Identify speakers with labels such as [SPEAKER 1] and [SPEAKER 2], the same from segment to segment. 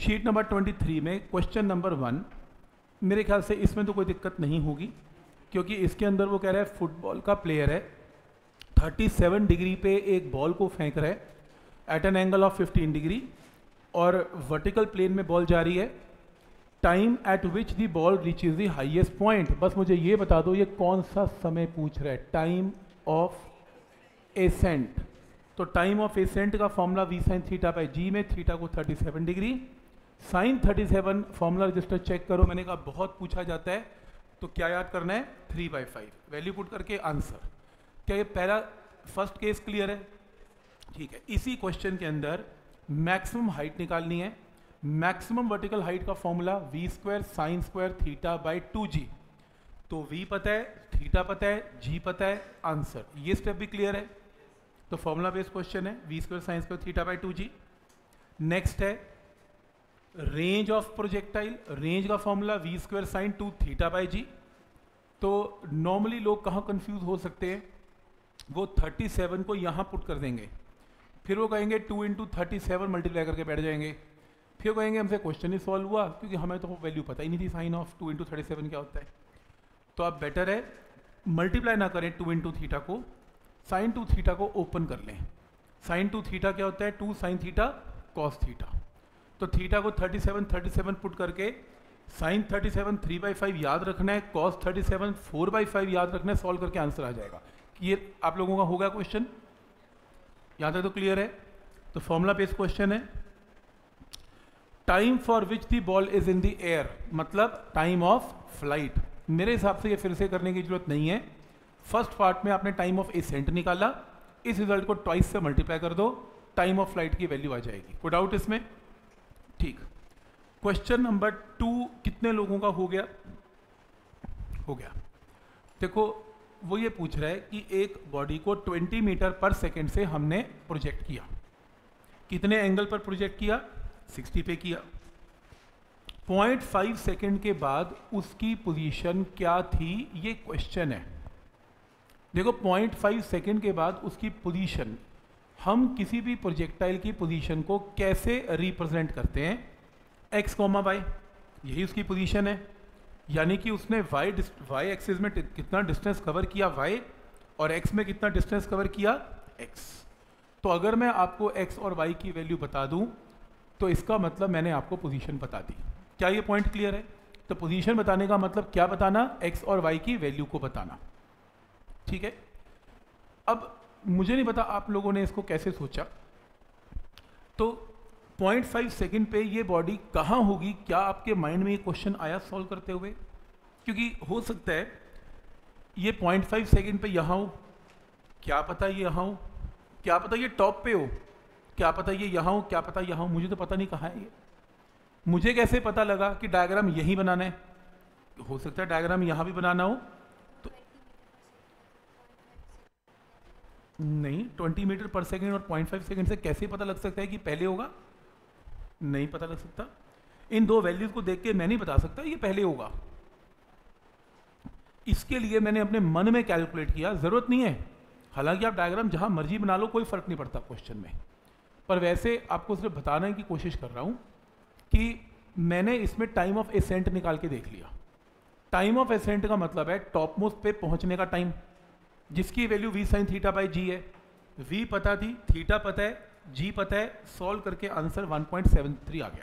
[SPEAKER 1] Sheet number 23 में question number 1, मेरे ख्याल से इसमें तो कोई दिक्कत नहीं होगी, क्योंकि इसके अंदर वो कह रहा है फुटबॉल का प्लेयर है, 37 डिग्री पे एक बॉल को फेंक रहा है at an angle of 15 degree और वर्टिकल प्लेन में बॉल जा रही है। Time at which the ball reaches the highest point. बस मुझे ये बता दो ये कौन सा समय पूछ रहा है, टाइम ऑफ एसेंट। तो टाइम ऑफ एसेंट का formula v sin theta by g में थीटा को 37 degree, sine 37 formula register check करो, मैंने कहा बहुत पूछा जाता है, तो क्या याद करना है 3/5 वैल्यू पुट करके आंसर। क्या ये पहला फर्स्ट केस क्लियर है? ठीक है। इसी क्वेश्चन के अंदर मैक्सिमम हाइट निकालनी है। मैक्सिमम वर्टिकल हाइट का formula v square sine square theta by 2g। तो v पता है, थीटा पता है, g पता है, आंसर। ये स्टेप भी क्लियर है। तो फॉर्मूला बेस्ड क्वेश्चन है, v square sine square theta by 2g। Next है रेंज ऑफ प्रोजेक्टाइल। रेंज का formula v square sine 2 theta by g. तो नॉर्मली लोग कहाँ कंफ्यूज हो सकते हैं, वो 37 को यहाँ पुट कर देंगे, फिर वो कहेंगे 2 × 37 मल्टीप्लाई करके बैठ जाएंगे, फिर कहेंगे हमसे क्वेश्चन ही सॉल्व हुआ, क्योंकि हमें तो वैल्यू पता ही नहीं थी साइन ऑफ 2 × 37 क्या होता है। तो अब बेटर है मल्टीप्लाई ना करें 2 × थीटा को, साइन 2 थीटा को ओपन कर लें। साइन 2 थीटा क्या होता है, 2 साइन थीटा कॉस थीटा। तो थीटा को 37 पुट करके साइन 37 3/5 याद रखना है, कॉस 37 4/5 याद रखना है, सॉल्व करके आंसर आ जाएगा। ये आप लोगों का होगा क्वेश्चन, यहाँ तक तो क्लियर है। तो फॉर्मूला बेस्ड क्वेश्चन है। Time for which the ball is in the air, मतलब टाइम ऑफ फ्लाइट। मेरे हिसाब से ये फिर से करने की जरूरत नहीं है। फर्स्ट पार्ट में आपने टाइम ऑफ एसेंट निकाला, इस रिजल्ट को ट्वाइस से मल्टीप्लाई कर दो, टाइम ऑफ फ्लाइट की वैल्यू आ जाएगी। कोई डाउट इसमें? ठीक। क्वेश्चन नंबर 2 कितने लोगों का हो गया? हो गया। देखो वो ये पूछ रहा है कि एक बॉडी को 20 मीटर पर सेकेंड से हमने प्रोजेक्ट किया। कितने एंगल पर प्रोजेक्ट किया? 60 पे किया। 0.5 सेकेंड के बाद उसकी पोजीशन क्या थी, ये क्वेश्चन है। देखो 0.5 सेकेंड के बाद उसकी पोजीशन, हम किसी भी प्रोजेक्टाइल की पोजीशन को कैसे रिप्रेजेंट करते हैं? x, y, यही उसकी पोजीशन है। यानी कि उसने y एक्सिस में कितना डिस्टेंस कवर किया y, और x में कितना डिस्टेंस कवर किया x। तो अगर मैं आपको x और y की वैल्यू बता दूं, तो इसका मतलब मैंने आपको पोजीशन बता दी। क्या ये पॉइंट क्लियर है? तो पोजीशन बताने का मतलब क्या बताना? x और y की वैल्यू को बताना। ठीक है। अब मुझे नहीं पता आप लोगों ने इसको कैसे सोचा। तो 0.5 सेकेंड पे ये बॉडी कहाँ होगी? क्या आपके माइंड में ये क्वेश्चन आया सॉल्व करते हुए? क्योंकि हो सकता है ये 0.5 सेकेंड पे यहाँ हो, क्या पता ये यहाँ हो, क्या पता ये टॉप पे हो, क्या पता ये यहाँ हो, क्या पता यहाँ हो, मुझे तो पता नहीं कहाँ है ये। मुझे कैसे पता लगा कि डायग्राम यहीं बनाना है? हो सकता है डायग्राम यहाँ भी बनाना हो। तो नहीं, 20 मीटर पर सेकेंड और 0.5 सेकेंड से कैसे पता लग सकता है कि पहले होगा? नहीं पता लग सकता। इन दो वैल्यूज को देख के मैं नहीं बता सकता ये पहले होगा। इसके लिए मैंने अपने मन में कैलकुलेट किया, जरूरत नहीं है। हालांकि आप डायग्राम जहां मर्जी बना लो, कोई फर्क नहीं पड़ता क्वेश्चन में, पर वैसे आपको सिर्फ बताने की कोशिश कर रहा हूं कि मैंने इसमें टाइम ऑफ एसेंट निकाल के देख लिया। टाइम ऑफ एसेंट का मतलब है टॉप मोस्ट पे पहुंचने का टाइम, जिसकी value v sin theta by g है। v पता थी, थीटा पता है, g पता है, सॉल्व करके आंसर 1.73 आ गया।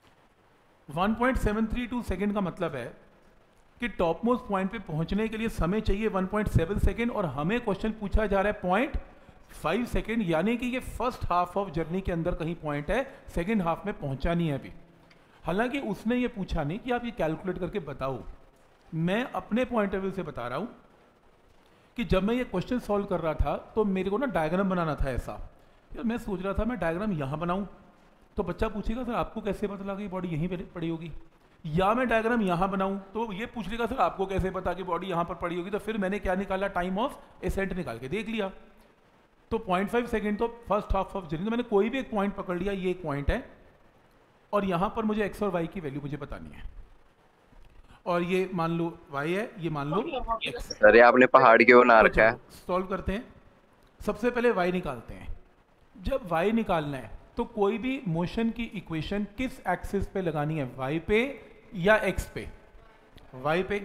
[SPEAKER 1] 1.732 सेकेंड का मतलब है कि टॉप मोस्ट पॉइंट पे पहुंचने के लिए समय चाहिए 1.7 सेकेंड, और हमें क्वेश्चन पूछा जा रहा है 0.5 सेकेंड, यानी कि ये फर्स्ट हाफ ऑफ जर्नी के अंदर कहीं पॉइंट है, सेकेंड हाफ में पहुंचा नहीं है अभी। हालांकि उसने ये पूछा नहीं कि आप ये कैलकुलेट करके बताओ, मैं अपने पॉइंट ऑफ व्यू से बता रहा हूं कि जब मैं ये क्वेश्चन सॉल्व कर रहा था तो मेरे को ना डायग्राम बनाना था ऐसा। यार मैं सोच रहा था मैं डायग्राम यहाँ बनाऊं, तो बच्चा पूछेगा सर आपको कैसे पता लगा कि बॉडी यहीं पे पड़ी होगी, या मैं डायग्राम यहाँ बनाऊं तो ये पूछ लेगा सर आपको कैसे पता कि बॉडी यहाँ पर पड़ी होगी। तो फिर मैंने क्या निकाला, टाइम ऑफ एसेंट निकाल के देख लिया। तो 0.5 सेकेंड तो फर्स्ट हाफ ऑफ जर्नी, तो मैंने कोई भी एक पॉइंट पकड़ लिया, ये एक पॉइंट है, और यहाँ पर मुझे एक्स और वाई की वैल्यू मुझे बतानी है। और ये मान लो y है, ये मान लो x।
[SPEAKER 2] सर ये आपने पहाड़ क्यों बना रखा है?
[SPEAKER 1] सॉल्व करते हैं। सबसे पहले y निकालते हैं। जब y निकालना है तो कोई भी मोशन की इक्वेशन किस एक्सिस पे लगानी है, y पे या x पे? y पे।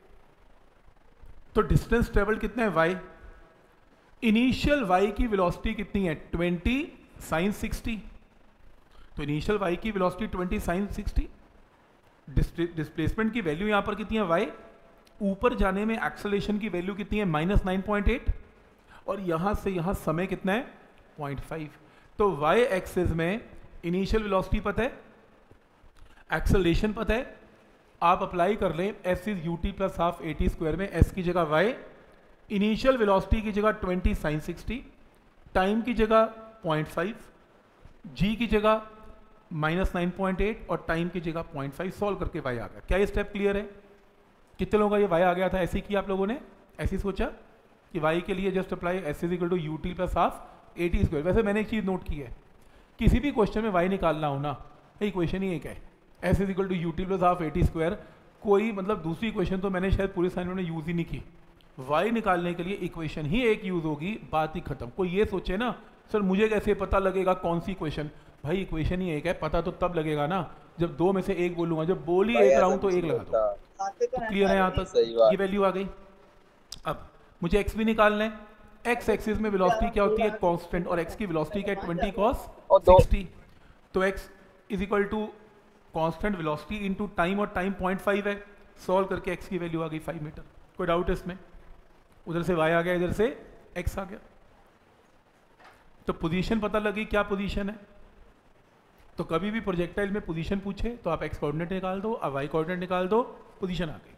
[SPEAKER 1] तो डिस्टेंस ट्रेवल कितना है y, इनिशियल y की वेलोसिटी कितनी है 20 sin 60, तो इनिशियल y की वेलोसिटी 20 sin 60, डिस्प्लेसमेंट की वैल्यू यहां पर कितनी है y, ऊपर जाने में एक्सेलरेशन की वैल्यू कितनी है -9.8, और यहां से यहां समय कितना है 0.5। तो y एक्सिस में इनिशियल वेलोसिटी पता है, एक्सेलरेशन पता है, आप अप्लाई कर लें s is ut plus half at square में s की जगह y, इनिशियल वेलोसिटी की जगह 20 sin 60, टाइम की जगह 0.5, g की जगह -9.8 और टाइम की जगह 0.5, सॉल्व करके y आ गया। क्या ये स्टेप क्लियर है? कितने लोगों का ये y आ गया था? ऐसे ही किया आप लोगों ने, ऐसे ही सोचा कि y के लिए just apply s is equal to ut plus half at square. वैसे मैंने एक चीज़ नोट की है, किसी भी क्वेश्चन में y निकालना हो ना, इक्वेशन ही एक है, s is equal to ut plus half at square. कोई मतलब दूसरी इक्वेशन तो मैंने शायद पूरे असाइनमेंट में यूज़ ही नहीं की, y निकालने के लिए इक्वेशन ही एक यूज़ होगी, बात ही खत्म। कोई ये सोचे ना सर मुझे कैसे पता लगेगा कौन सी इक्वेशन, भाई इक्वेशन ही एक है, पता तो तब लगेगा ना जब दो में से एक बोलूंगा, जब बोल ही एक रहा हूं तो एक लगा दो। तो क्लियर है यहाँ तक? ये वैल्यू आ गई। अब मुझे x भी निकालना है, x एक्सिस में वेलोसिटी क्या होती है कांस्टेंट, और x की वेलोसिटी क्या है 20 cos 60, तो x is equal to constant velocity into time, और टाइम 0.5 है, सॉल्व करके x की वैल्यू आ गई 5 मीटर। कोई डाउट है इसमें? उधर से y आ गया, इधर से x आ गया, तो पोजीशन पता लगी क्या पोजीशन है। तो कभी भी प्रोजेक्टाइल में पोजीशन पूछे तो आप x कोऑर्डिनेट निकाल दो, अब y कोऑर्डिनेट निकाल दो, पोजीशन आ गई।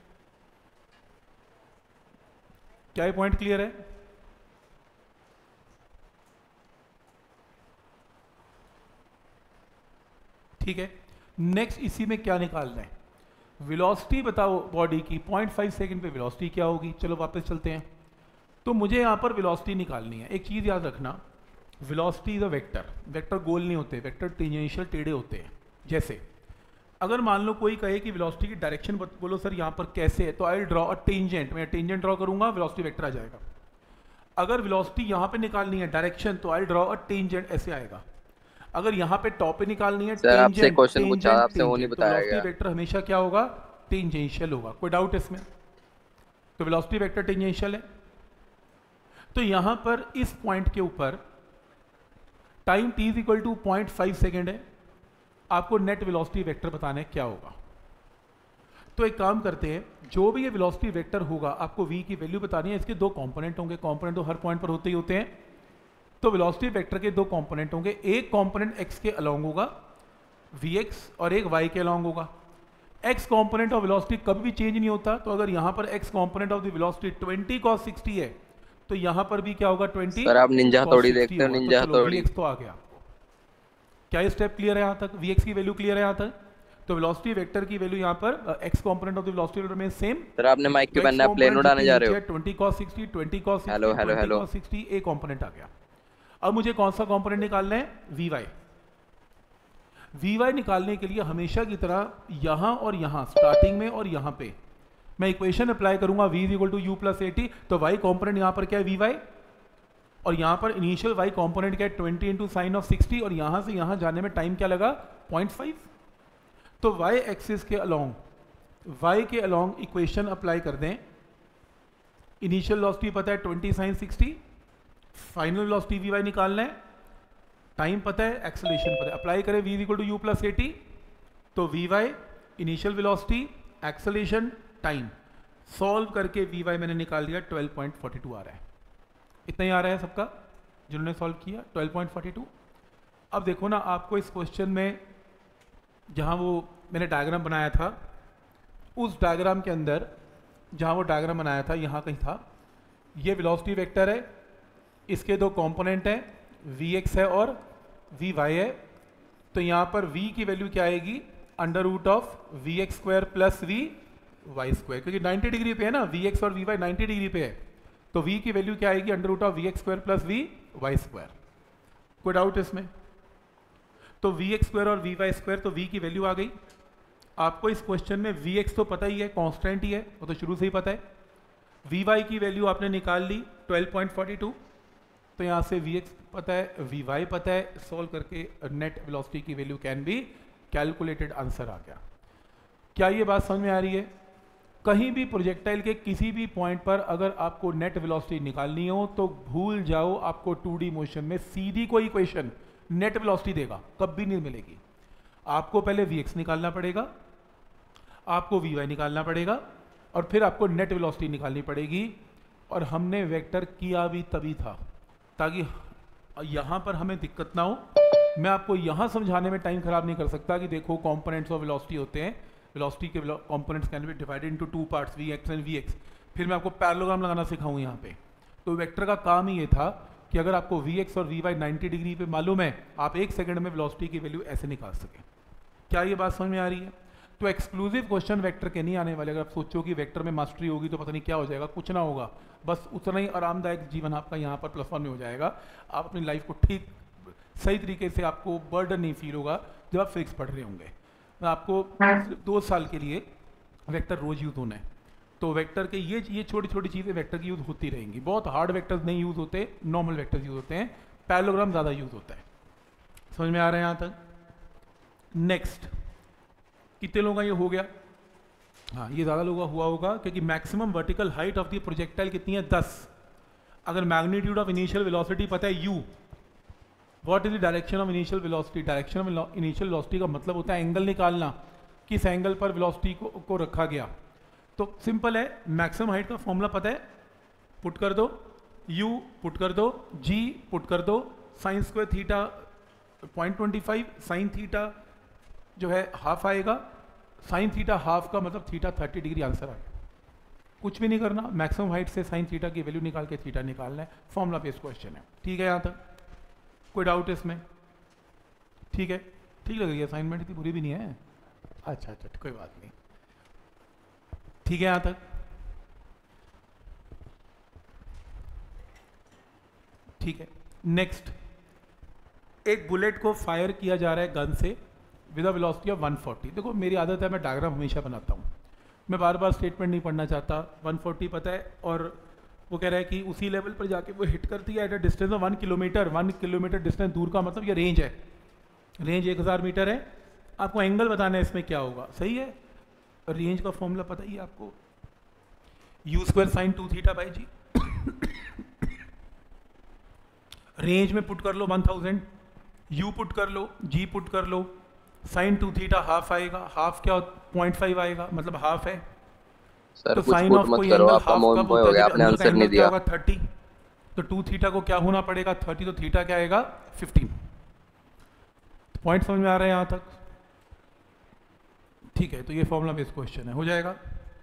[SPEAKER 1] क्या ये पॉइंट क्लियर है? ठीक है, नेक्स्ट इसी में क्या निकालना है, वेलोसिटी बताओ बॉडी की, 0.5 सेकंड पे वेलोसिटी क्या होगी। चलो वापस चलते हैं, तो मुझे यहां पर वेलोसिटी निकालनी है। एक चीज याद रखना, velocity is a vector, vector गोल नहीं होते, वेक्टर टेंजेंशियल टेढ़े होते हैं। जैसे अगर मान लो कोई कहे कि वेलोसिटी की डायरेक्शन बोलो सर यहाँ पर कैसे है, तो आई ड्रॉ अ टेंजेंट, मैं टेंजेंट ड्रॉ करूंगा, वेलोसिटी वेक्टर आ जाएगा। अगर वेलोसिटी यहाँ पे निकालनी है डायरेक्शन, तो आई ड्रॉ अ टेंजेंट, ऐसे आएगा। अगर यहाँ पे टॉप पे निकालनी है
[SPEAKER 2] सर आपसे क्वेश्चन पूछा, आपसे वो नहीं बताया गया।
[SPEAKER 1] वेलोसिटी वेक्टर हमेशा क्या होगा, टेंजेंशियल होगा। कोई डाउट इसमें? तो वेलोसिटी वेक्टर टेंजेंशियल है। तो यहां पर इस पॉइंट के ऊपर time t is equal to 0.5 second है, आपको नेट वेलोसिटी वेक्टर बताना है क्या होगा। तो एक काम करते हैं, जो भी ये वेलोसिटी वेक्टर होगा आपको v की वैल्यू बतानी है। इसके दो कंपोनेंट होंगे, कंपोनेंट तो हर पॉइंट पर होते ही होते हैं। तो वेलोसिटी वेक्टर के दो कंपोनेंट होंगे, एक कंपोनेंट x के अलोंग होगा vx, और एक y के अलोंग होगा। x कंपोनेंट ऑफ वेलोसिटी कभी भी चेंज नहीं होता, तो अगर यहां पर x component of the velocity 20 cos 60 है, तो यहां पर भी क्या होगा 20।
[SPEAKER 2] सर आप निंजा हथौड़ी देखते हो, निंजा हथौड़ी।
[SPEAKER 1] vx तो आ गया। क्या ये स्टेप क्लियर है यहां तक? vx की वैल्यू क्लियर है यहां तक? तो वेलोसिटी वेक्टर की वैल्यू यहां पर x component of the velocity vector में सेम।
[SPEAKER 2] सर आपने माइक के बनना प्लेन उड़ाने जा रहे हो।
[SPEAKER 1] 20 cos 60, 20 cos 60,
[SPEAKER 2] hello hello
[SPEAKER 1] 20
[SPEAKER 2] hello,
[SPEAKER 1] cos 60 एक कंपोनेंट आ गया। अब मुझे कौन सा कंपोनेंट निकालना है, vy। vy निकालने के लिए हमेशा की तरह यहां और यहां, स्टार्टिंग में और यहां पे मैं इक्वेशन अप्लाई करूंगा, v is equal to u plus 80। तो y कंपोनेंट यहां पर क्या है vy, और यहां पर इनिशियल y कंपोनेंट क्या है 20 इंटू साइन ऑफ 60, और यहां से यहां जाने में टाइम क्या लगा 0.5। तो y एक्सिस के अलोंग, y के अलोंग इक्वेशन अप्लाई कर दें। इनिशियल वेलोसिटी पता है 20 साइन 60, फाइनल वेलोसिटी vy निकालना है, टाइम पता है, एक्सेलरेशन पता है, अप्लाई करें v equal to u plus 80। तो vy initial velocity, acceleration, time, solve करके vy मैंने निकाल दिया 12.42 आ रहा है। इतना ही आ रहा है सबका जिन्होंने सॉल्व किया, 12.42। अब देखो ना, आपको इस क्वेश्चन में जहां वो मैंने डायग्राम बनाया था, उस डायग्राम के अंदर जहां वो डायग्राम बनाया था यहां कहीं था, ये वेलोसिटी वेक्टर है, इसके दो कंपोनेंट हैं, vx है और vy है। तो यहां पर v की वैल्यू क्या आएगी, under root of vx square plus vy square, क्योंकि 90 डिग्री पे है ना, vx और vy 90 डिग्री पे है, तो v की वैल्यू क्या आएगी, under root of vx square plus vy square. कोई डाउट इसमें? तो vx स्क्वायर और vy स्क्वायर, तो v की वैल्यू आ गई। आपको इस क्वेश्चन में vx तो पता ही है, कांस्टेंट ही है, वो तो शुरू से ही पता है। vy की वैल्यू आपने निकाल ली 12.42, तो यहां से vx पता है, वी वाई पता है, सॉल्व करके नेट वेलोसिटी की value can be calculated, answer आ गया। क्या ये बात समझ में आ रही है? कहीं भी प्रोजेक्टाइल के किसी भी पॉइंट पर अगर आपको नेट वेलोसिटी निकालनी हो तो भूल जाओ, आपको 2D मोशन में सीधी कोई इक्वेशन नेट वेलोसिटी देगा कभी नहीं मिलेगी। आपको पहले Vx निकालना पड़ेगा, आपको Vy निकालना पड़ेगा, और फिर आपको नेट वेलोसिटी निकालनी पड़ेगी। और हमने वेक्टर किया भी तभी था ताकि यहाँ पर हमें दिक्कत ना हो। मैं आपको यहाँ समझाने में टाइम खराब नहीं कर सकता कि देखो कंपोनेंट्स ऑफ वेलोसिटी होते हैं, वेलोसिटी के components can be divided into 2 parts Vx and Vx, फिर मैं आपको पैरेललोग्राम लगाना सिखाऊं यहाँ पे। तो वेक्टर का काम ही ये था कि अगर आपको Vx और Vy 90 डिग्री पे मालूम है, आप 1 सेकंड में वेलोसिटी की वैल्यू ऐसे निकाल सकें। क्या ये बात समझ में आ रही है? तो एक्सक्लूसिव क्वेश्चन वेक्टर के नहीं आने वाले। अगर आप सोचो कि वेक्टर में मास्टरी होगी तो पता नहीं क्या हो जाएगा, कुछ ना होगा, बस उतना ही आरामदायक जीवन आपका यहाँ पर +1 में हो जाएगा। आप अपनी लाइफ को ठीक सही तरीके से, आपको बर्डन नहीं फील होगा जब आप फिजिक्स पढ़ रहे होंगे। आपको 2 साल के लिए वेक्टर रोज यूज होना है, तो वेक्टर के ये छोटी छोटी चीज़ें वेक्टर की यूज होती रहेंगी। बहुत हार्ड वेक्टर्स नहीं यूज होते, नॉर्मल वेक्टर्स यूज होते हैं, पैरेललोग्राम ज़्यादा यूज होता है। समझ में आ रहा है यहाँ तक? नेक्स्ट, कितने लोगों का ये हो गया? हाँ, ये ज़्यादा लोगों का हुआ होगा क्योंकि maximum vertical height of the projectile कितनी है? 10। अगर मैग्नीट्यूड ऑफ इनिशियल वेलोसिटी पता है u, what is the direction of initial velocity? Direction of initial velocity का मतलब होता है एंगल निकालना, किस एंगल पर वेलोसिटी को रखा गया। तो सिंपल है, मैक्सिमम हाइट का फॉर्मूला पता है, पुट कर दो, u पुट कर दो, g पुट कर दो, sine square theta 0.25, sine theta जो है हाफ आएगा, साइन थीटा हाफ का मतलब थीटा 30 डिग्री, आंसर आ गया। कुछ भी नहीं करना, मैक्सिमम हाइट से साइन थीटा की वैल्यू निकाल के थीटा निकालना है। फॉर्मूला बेस्ड क्वेश्चन है। ठीक है यहाँ तक? कोई डाउट है इसमें? ठीक है, ठीक लग रही है, असाइनमेंट इतनी बुरी भी नहीं है। अच्छा, कोई बात नहीं, ठीक है यहाँ तक? ठीक है, नेक्स्ट, एक बुलेट को फायर किया जा रहा है गन से विद अ वेलोसिटी ऑफ 140। देखो मेरी आदत है, मैं डायग्राम हमेशा बनाता हूँ, मैं बार बार स्टेटमेंट नहीं पढ़ना चाहता। 140 पता है, और वो कह रहा है कि उसी लेवल पर जाके वो हिट करती है at a distance of 1 kilometre. 1 kilometre distance दूर का मतलब ये रेंज है, रेंज 1000 मीटर है। आपको एंगल बताना है इसमें क्या होगा, सही है? रेंज का फॉर्मूला पता ही है आपको, u² sin 2 theta by g. Range में पुट कर लो 1000, u पुट कर लो, g पुट कर लो, साइन 2 थीटा हाफ आएगा, हाफ क्या 0.5 आएगा, मतलब हाफ है।
[SPEAKER 2] सर
[SPEAKER 1] तो
[SPEAKER 2] कुछ
[SPEAKER 1] साइन
[SPEAKER 2] पुट
[SPEAKER 1] ऑफ
[SPEAKER 2] मत
[SPEAKER 1] कोई
[SPEAKER 2] करो,
[SPEAKER 1] एंगल
[SPEAKER 2] आपका
[SPEAKER 1] हाफ
[SPEAKER 2] मोह
[SPEAKER 1] कब
[SPEAKER 2] हो
[SPEAKER 1] होता
[SPEAKER 2] गया,
[SPEAKER 1] है?
[SPEAKER 2] आपने आंसर नहीं दिया।
[SPEAKER 1] 30, तो 2 थीटा को क्या होना पड़ेगा? 30, तो थीटा क्या आएगा? 15। पॉइंट समझ में आ रहा है यहाँ तक? ठीक है, तो ये फॉर्मूला बेस्ड क्वेश्चन है, हो जाएगा।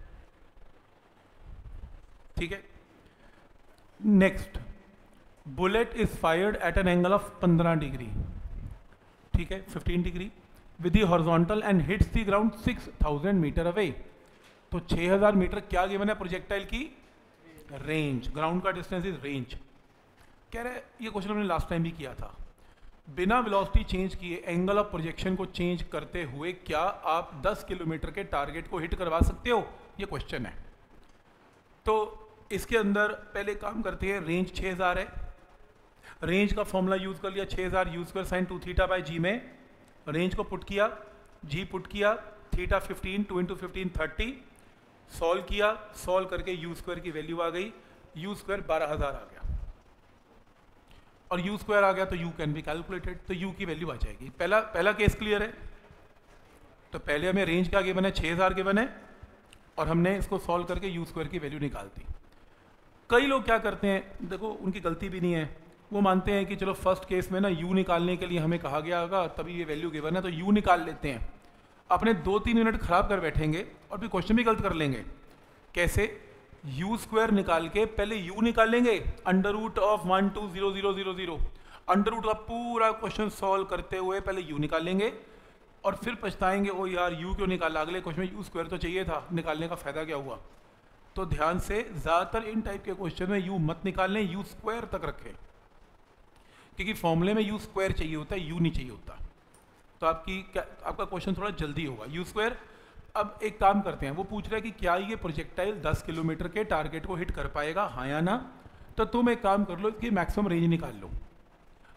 [SPEAKER 1] ठीक है, next, bullet is fired at an angle of 15 degree, ठीक है, 15 degree with the horizontal and hits the ground 6000 metre away. तो 6000 मीटर क्या गिवन है प्रोजेक्टाइल की? रेंज। ग्राउंड का डिस्टेंस इज रेंज। कह रहे ये क्वेश्चन हमने लास्ट टाइम भी किया था। बिना वेलोसिटी चेंज किए एंगल ऑफ प्रोजेक्शन को चेंज करते हुए क्या आप 10 किलोमीटर के टारगेट को हिट करवा सकते हो? ये क्वेश्चन है। तो इसके अंदर पहले काम करते हैं, रेंज 6000 है, रेंज का फॉर्मूला यूज कर लिया 6000 u² sin 2 theta by g में, रेंज को पुट किया, जी पुट किया, थीटा 15, 2 × 15 30, सॉल्व किया, सॉल्व करके u² की वैल्यू आ गई, u² 12000 आ गया, और u² आ गया तो u कैन बी कैलकुलेटेड, तो u की वैल्यू आ जाएगी। पहला केस क्लियर है। तो पहले हमें रेंज क्या गिवन है? 6000 गिवन है, और हमने इसको सॉल्व करके u² की वैल्यू निकाल दी। कई लोग क्या करते हैं, देखो उनकी गलती भी नहीं है, वो मानते हैं कि चलो फर्स्ट केस में ना u निकालने के लिए हमें कहा गया होगा तभी ये वैल्यू गिवन है तो u निकाल लेते हैं। अपने 2-3 मिनट खराब कर बैठेंगे और फिर क्वेश्चन भी गलत कर लेंगे। कैसे? u² निकाल के पहले u निकालेंगे, √1 2 0 0 0 0, अंडर का पूरा क्वेश्चन सॉल्व करते हुए पहले u निकालेंगे, और फिर पछताएंगे ओ यार u क्यों निकाला, अगले क्वेश्चन में u² तो चाहिए था, निकालने का फायदा क्या हुआ। तो ध्यान से, ज़्यादातर इन टाइप के क्वेश्चन में u मत निकालें, u² तक रखें, क्योंकि फॉर्मूले में u² चाहिए होता है, u नहीं चाहिए होता। तो आपका क्वेश्चन थोड़ा जल्दी होगा। u²। अब एक काम करते हैं, वो पूछ रहा है कि क्या ये प्रोजेक्टाइल 10 किलोमीटर के टारगेट को हिट कर पाएगा, हाँ या ना। तो तुम एक काम कर लो कि मैक्सिमम रेंज निकाल लो।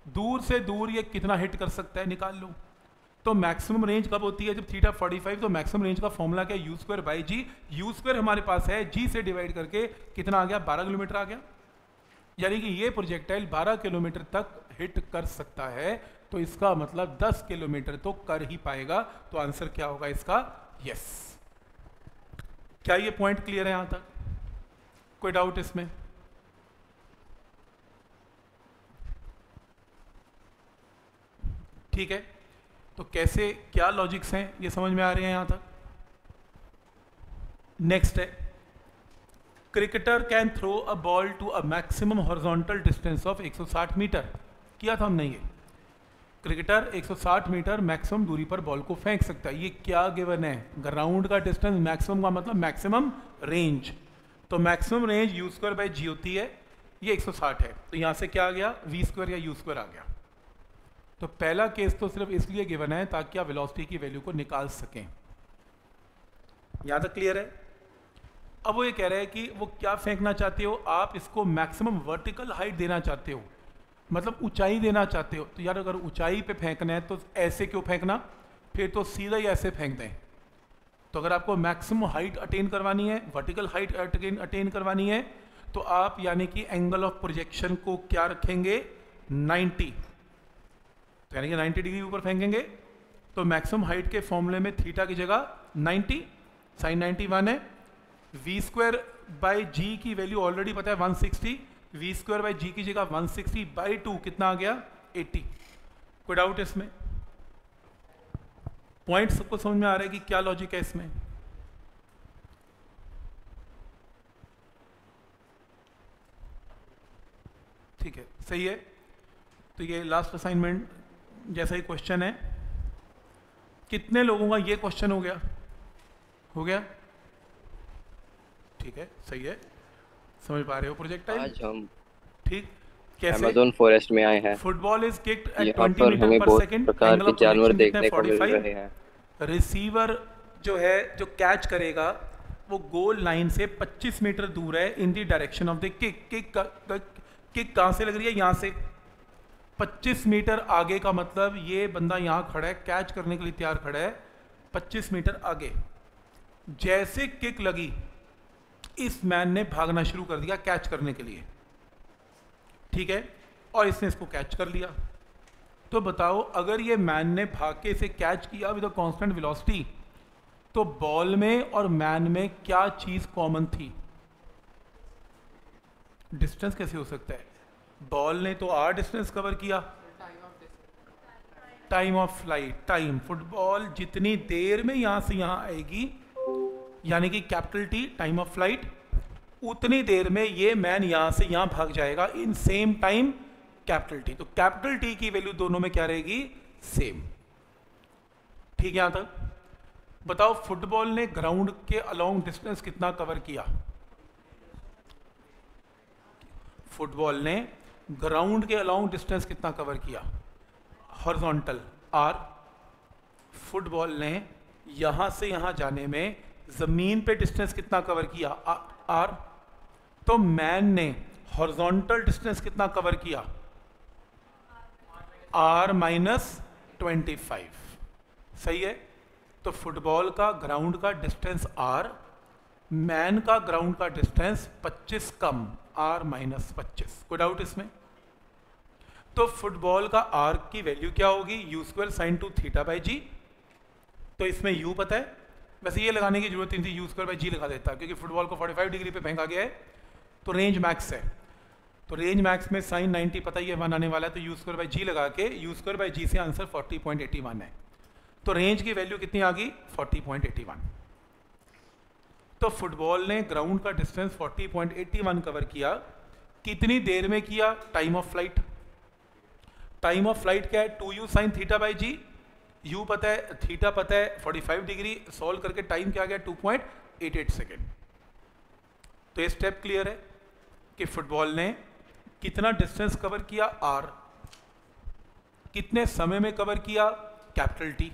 [SPEAKER 1] दूर से दूर ये कितना हिट कर सकता है निकाल लो। तो मैक्सिमम रेंज कब होती है? जब थीटा 45। तो मैक्सिमम रेंज का फॉर्मूला क्या है? U square by g. U square हमारे पास है, जी से डिवाइड करके कितना आ गया? 12 किलोमीटर आ गया। यानी कि ये प्रोजेक्टाइल 12 किलोमीटर तक हिट कर सकता है, तो इसका मतलब 10 किलोमीटर तो कर ही पाएगा। तो आंसर क्या होगा इसका? यस। क्या ये पॉइंट क्लियर है यहां तक? कोई डाउट इसमें? ठीक है, तो कैसे क्या लॉजिक्स हैं ये समझ में आ रहे हैं यहां तक? नेक्स्ट है, cricketer can throw a ball to a maximum horizontal distance of 160 metre. किया था हमने ये। क्रिकेटर 160 मीटर मैक्सिमम दूरी पर बॉल को फेंक सकता है। ये क्या गिवन है? ग्राउंड का डिस्टेंस, मैक्सिमम का मतलब मैक्सिमम रेंज। तो maximum range u square by g होती है, ये 160 है, तो यहां से क्या आ गया? वी स्क्वायर या यू स्क्वायर आ गया। तो पहला केस तो सिर्फ इसलिए गिवन है ताकि आप वेलोसिटी की वैल्यू को निकाल सकें। यहां तक क्लियर है? अब वो ये कह रहे हैं कि वो क्या फेंकना चाहते हो आप? इसको मैक्सिमम वर्टिकल हाइट देना चाहते हो, मतलब ऊंचाई देना चाहते हो। तो यार अगर ऊंचाई पे फेंकना है तो ऐसे क्यों फेंकना, फिर तो सीधा ही ऐसे फेंक दें। तो अगर आपको मैक्सिमम हाइट अटेन करवानी है, वर्टिकल हाइट अटेन करवानी है, तो आप यानी कि एंगल ऑफ प्रोजेक्शन को क्या रखेंगे? 90। तो यानी कि 90 डिग्री ऊपर फेंकेंगे। तो मैक्सिमम हाइट के फॉर्मूले में थीटा की जगह 90 साइन 91 है। वी स्क्वायर बाई जी की वैल्यू ऑलरेडी पता है 160। वी स्क्वायर बाई जी की जगह 160 बाई 2 कितना आ गया? 80। कोई डाउट इसमें? पॉइंट सबको समझ में आ रहा है कि क्या लॉजिक है इसमें? ठीक है, सही है। तो ये लास्ट असाइनमेंट जैसा ही क्वेश्चन है। कितने लोगों का ये क्वेश्चन हो गया? हो गया? ठीक है, सही है। समझ पा रहे हो प्रोजेक्टाइल?
[SPEAKER 2] आज हम
[SPEAKER 1] ठीक कैसे
[SPEAKER 2] अमेज़न फॉरेस्ट में आए हैं।
[SPEAKER 1] फुटबॉल इज किक्ड एट
[SPEAKER 2] यहाँ
[SPEAKER 1] 20
[SPEAKER 2] पर
[SPEAKER 1] मीटर
[SPEAKER 2] हमें
[SPEAKER 1] पर
[SPEAKER 2] बहुत
[SPEAKER 1] सेकंड।
[SPEAKER 2] प्रकार
[SPEAKER 1] एंगल
[SPEAKER 2] के
[SPEAKER 1] ऑफ
[SPEAKER 2] जानवर
[SPEAKER 1] प्रोजेक्शन
[SPEAKER 2] देखने को मिल
[SPEAKER 1] 45।
[SPEAKER 2] रहे हैं।
[SPEAKER 1] रिसीवर जो है, जो कैच करेगा, वो गोल लाइन से 25 मीटर दूर है in the direction of the kick. Kick कहां से लग रही है? यहां से 25 मीटर आगे का मतलब ये बंदा यहां खड़ा है, कैच करने के लिए तैयार खड़ा है 25 मीटर आगे। जैसे किक लगी, इस मैन ने भागना शुरू कर दिया कैच करने के लिए, ठीक है, और इसने इसको कैच कर लिया। तो बताओ, अगर ये मैन ने भाग के इसे कैच किया विद अ कांस्टेंट वेलोसिटी, तो बॉल में और मैन में क्या चीज कॉमन थी? डिस्टेंस कैसे हो सकता है? बॉल ने तो आर डिस्टेंस कवर किया, time of flight, time. Football जितनी देर में यहां से यहां आएगी, यानी कि capital T time of flight, उतनी देर में ये मैन यहां से यहां भाग जाएगा in same time capital T. तो कैपिटल टी की वैल्यू दोनों में क्या रहेगी? सेम। ठीक है यहां तक? बताओ, फुटबॉल ने ग्राउंड के अलोंग डिस्टेंस कितना कवर किया? फुटबॉल ने ग्राउंड के अलोंग डिस्टेंस कितना कवर किया? Horizontal R. फुटबॉल ने यहां से यहां जाने में जमीन पे डिस्टेंस कितना कवर किया? आर। तो मैन ने हॉरिजॉन्टल डिस्टेंस कितना कवर किया? R minus 25। सही है। तो फुटबॉल का ग्राउंड का डिस्टेंस आर, मैन का ग्राउंड का डिस्टेंस 25 कम, आर माइनस 25। कोई डाउट इसमें? तो फुटबॉल का आर की वैल्यू क्या होगी? U square sine 2 theta by g. तो इसमें यू पता है, वैसे ये लगाने की जरूरत नहीं थी, यू स्क्वायर बाई जी लगा देता, क्योंकि फुटबॉल को 45 डिग्री पे फेंका गया है, तो रेंज मैक्स है। तो रेंज मैक्स में साइन 90 पता ही है 1 आने वाला है, तो यू स्क्वायर बाई जी लगा के यू स्क्वायर बाई जी से आंसर 40.81 है। तो रेंज की वैल्यू कितनी आ गई? 40.81। तो फुटबॉल ने ग्राउंड का डिस्टेंस 40.81 कवर किया। कितनी देर में किया? Time of flight. Time of flight क्या है? 2u sine theta by g. U पता है, थीटा पता है 45 डिग्री, सॉल्व करके टाइम क्या आ गया? 2.88 सेकेंड। तो ये स्टेप क्लियर है कि फुटबॉल ने कितना डिस्टेंस कवर किया? आर। कितने समय में कवर किया? Capital T.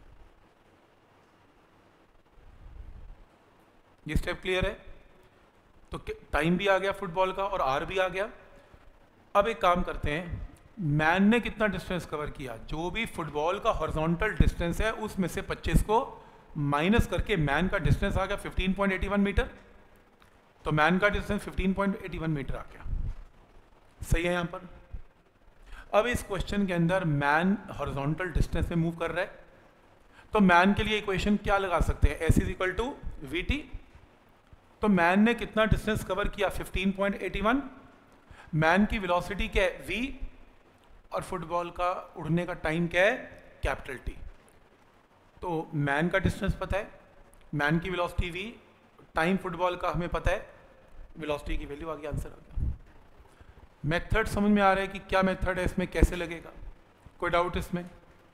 [SPEAKER 1] ये स्टेप क्लियर है। तो टाइम भी आ गया फुटबॉल का और आर भी आ गया। अब एक काम करते हैं, मैन ने कितना डिस्टेंस कवर किया, जो भी फुटबॉल का हॉरिजॉन्टल डिस्टेंस है उसमें से 25 को माइनस करके मैन का डिस्टेंस आ गया 15.81 मीटर, तो मैन का डिस्टेंस 15.81 मीटर आ गया। सही है यहाँ पर। अब इस क्वेश्चन के अंदर मैन हॉरिजॉन्टल डिस्टेंस में मूव कर रहा है, तो मैन के लिए इक्वेशन क्या लगा सकते हैं, s is equal to v t. तो मैन ने कितना डिस्टेंस कवर किया 15.81, मैन की वेलोसिटी क्या है v, और फुटबॉल का उड़ने का टाइम क्या है कैपिटल टी। तो मैन का डिस्टेंस पता है, मैन की वेलोसिटी v, टाइम फुटबॉल का हमें पता है, वेलोसिटी की वैल्यू आ गई, आंसर आ गया। मेथड समझ में आ रहा है कि क्या मेथड है इसमें, कैसे लगेगा, कोई डाउट इसमें?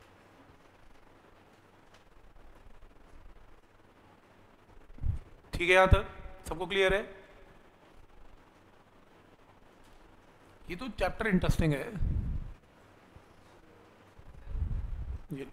[SPEAKER 1] ठीक है, यहां तक सबको क्लियर है? ये तो चैप्टर इंटरेस्टिंग है ये।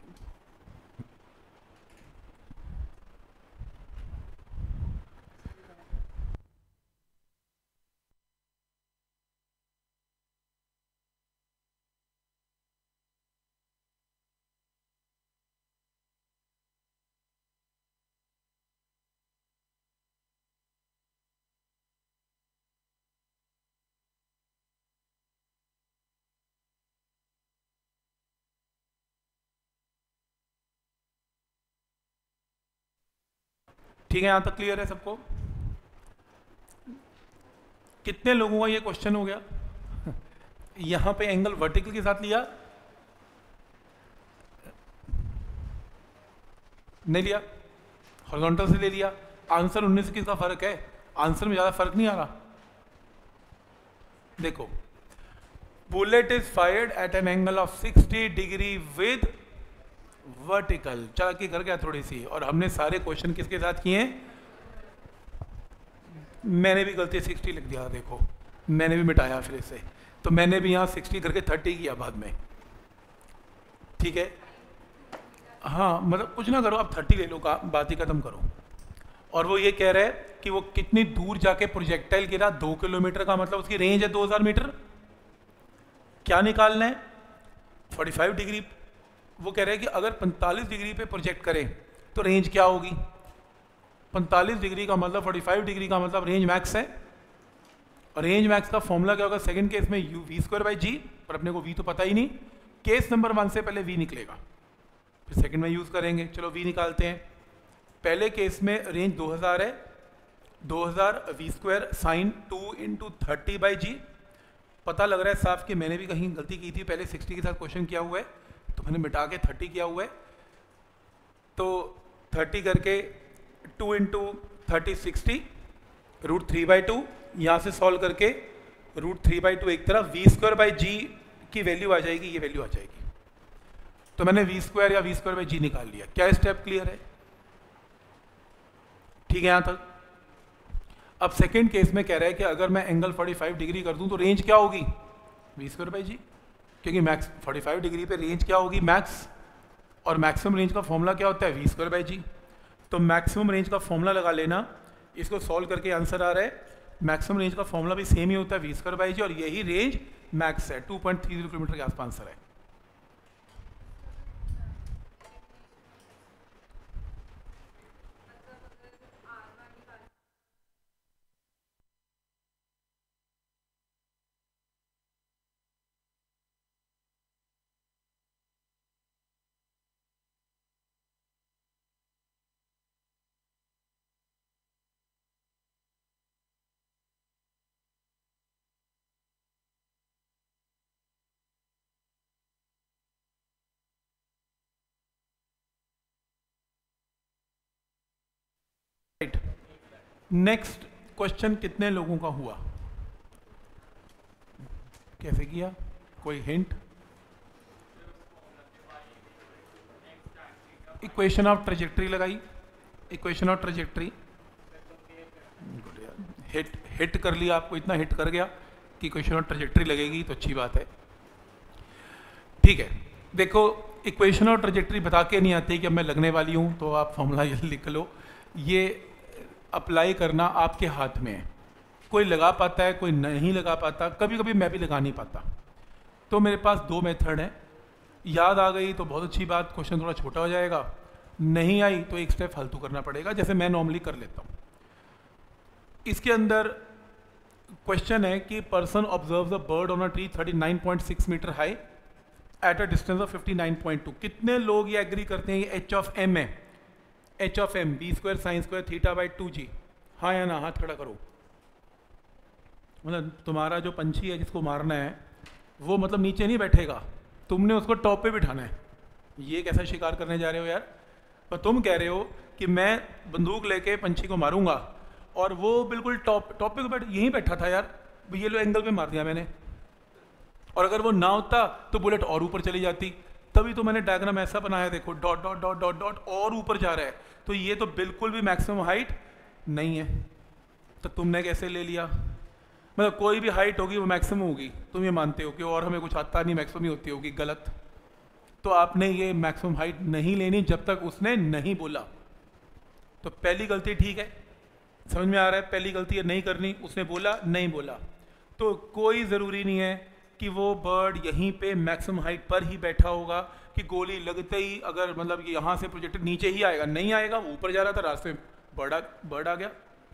[SPEAKER 1] ठीक है, यहां तक क्लियर है सबको? कितने लोगों का ये क्वेश्चन हो गया? यहां पे एंगल वर्टिकल के साथ लिया, नहीं लिया, हॉरिजॉन्टल से ले लिया। आंसर 19 से किसका फर्क है? आंसर में ज्यादा फर्क नहीं आ रहा। देखो, bullet is fired at an angle of 60 degree with vertical. चला के कर गया थोड़ी सी, और हमने सारे क्वेश्चन किसके साथ किए हैं? मैंने भी गलती 60 लिख दिया, देखो मैंने भी मिटाया फिर से, तो मैंने भी यहाँ 60 करके 30 किया बाद में। ठीक है, हाँ मतलब कुछ ना करो, आप 30 ले लो, का बात ही खत्म करो। और वो ये कह रहा है कि वो कितनी दूर जाके प्रोजेक्टाइल गिरा, 2 किलोमीटर का मतलब उसकी रेंज है 2000 मीटर। क्या निकालना है? 45 डिग्री। वो कह रहे हैं कि अगर 45 डिग्री पे प्रोजेक्ट करें तो रेंज क्या होगी? 45 डिग्री का मतलब 45 डिग्री का मतलब रेंज मैक्स है, और रेंज मैक्स का फॉर्मूला क्या होगा? सेकंड केस में u v square by g, पर अपने को वी तो पता ही नहीं। केस नंबर 1 से पहले वी निकलेगा, फिर सेकंड में यूज करेंगे। चलो वी निकालते हैं। पहले केस में रेंज 2000 है, 2000 v square sine 2 into 30 by g. पता लग रहा है साफ कि मैंने भी कहीं गलती की थी, पहले 60 के साथ क्वेश्चन किया हुआ है, तो मैंने मिटा के 30 किया हुआ है। तो 30 करके 2 इंटू 30 60, रूट 3/2, यहाँ से सॉल्व करके रूट 3/2 एक तरफ, वी स्क्वायर बाई जी की वैल्यू आ जाएगी, ये वैल्यू आ जाएगी। तो मैंने वी स्क्वायर या वी स्क्वायर बाई जी निकाल लिया। क्या स्टेप क्लियर है? ठीक है यहाँ तक। अब सेकेंड केस में कह रहा है कि अगर मैं एंगल 45 डिग्री कर दूं तो रेंज क्या होगी? वी स्क्वायर बाई जी, क्योंकि मैक्स 45 डिग्री पे रेंज क्या होगी? मैक्स। और मैक्सिमम रेंज का फॉर्मूला क्या होता है? V square by g. तो मैक्सिमम रेंज का फॉर्मूला लगा लेना, इसको सॉल्व करके आंसर आ रहा है। मैक्सिमम रेंज का फॉर्मूला भी सेम ही होता है, वी स्क्वायर बाई जी, और यही रेंज मैक्स है, 2.30 किलोमीटर के आसपास आंसर है। नेक्स्ट क्वेश्चन कितने लोगों का हुआ? कैसे किया? कोई हिंट? इक्वेशन ऑफ ट्रेजेक्ट्री लगाई, इक्वेशन ऑफ ट्रेजेक्ट्री हिट कर लिया, आपको इतना हिट कर गया कि इक्वेशन ऑफ ट्रेजेक्ट्री लगेगी तो अच्छी बात है। ठीक है, देखो इक्वेशन ऑफ ट्रेजेक्ट्री बता के नहीं आती कि अब मैं लगने वाली हूं, तो आप फॉर्मूला ये लिख लो। ये अप्लाई करना आपके हाथ में है, कोई लगा पाता है, कोई नहीं लगा पाता, कभी कभी मैं भी लगा नहीं पाता। तो मेरे पास दो मेथड हैं, याद आ गई तो बहुत अच्छी बात, क्वेश्चन थोड़ा छोटा हो जाएगा, नहीं आई तो एक स्टेप फालतू करना पड़ेगा जैसे मैं नॉर्मली कर लेता हूँ। इसके अंदर क्वेश्चन है कि person observes a bird on a tree 39.6 metre high at a distance of 59.2। कितने लोग ये एग्री करते हैं ये एच ऑफ एम है? H of M b square sine square theta by 2g। हाँ या ना, हाथ खड़ा करो। मतलब तुम्हारा जो पंछी है जिसको मारना है वो मतलब नीचे नहीं बैठेगा, तुमने उसको टॉप पे बिठाना है। ये कैसा शिकार करने जा रहे हो यार? पर तुम कह रहे हो कि मैं बंदूक लेके पंछी को मारूंगा और वो बिल्कुल टॉप पे बैठ यहीं बैठा था यार, ये लो एंगल पे मार दिया मैंने, और अगर वो ना होता तो बुलेट और ऊपर चली जाती। तभी तो मैंने डायग्राम ऐसा बनाया, देखो dot dot dot dot dot और ऊपर जा रहा है, तो ये तो बिल्कुल भी मैक्सिमम हाइट नहीं है। तो तुमने कैसे ले लिया? मतलब कोई भी हाइट होगी वो मैक्सिमम होगी, तुम ये मानते हो कि और हमें कुछ आता नहीं, मैक्सिमम ही होती होगी। गलत। तो आपने ये मैक्सिमम हाइट नहीं लेनी जब तक उसने नहीं बोला। तो पहली गलती ठीक है, समझ में आ रहा है? पहली गलती है नहीं करनी, उसने बोला नहीं बोला। तो कोई ज़रूरी नहीं है कि वो बर्ड यहीं पे मैक्सिमम हाइट पर ही बैठा होगा, कि गोली लगते ही अगर मतलब यहाँ से प्रोजेक्टेड नीचे ही आएगा, नहीं आएगा, वो ऊपर जा रहा था रास्ते में बर्ड आ गया।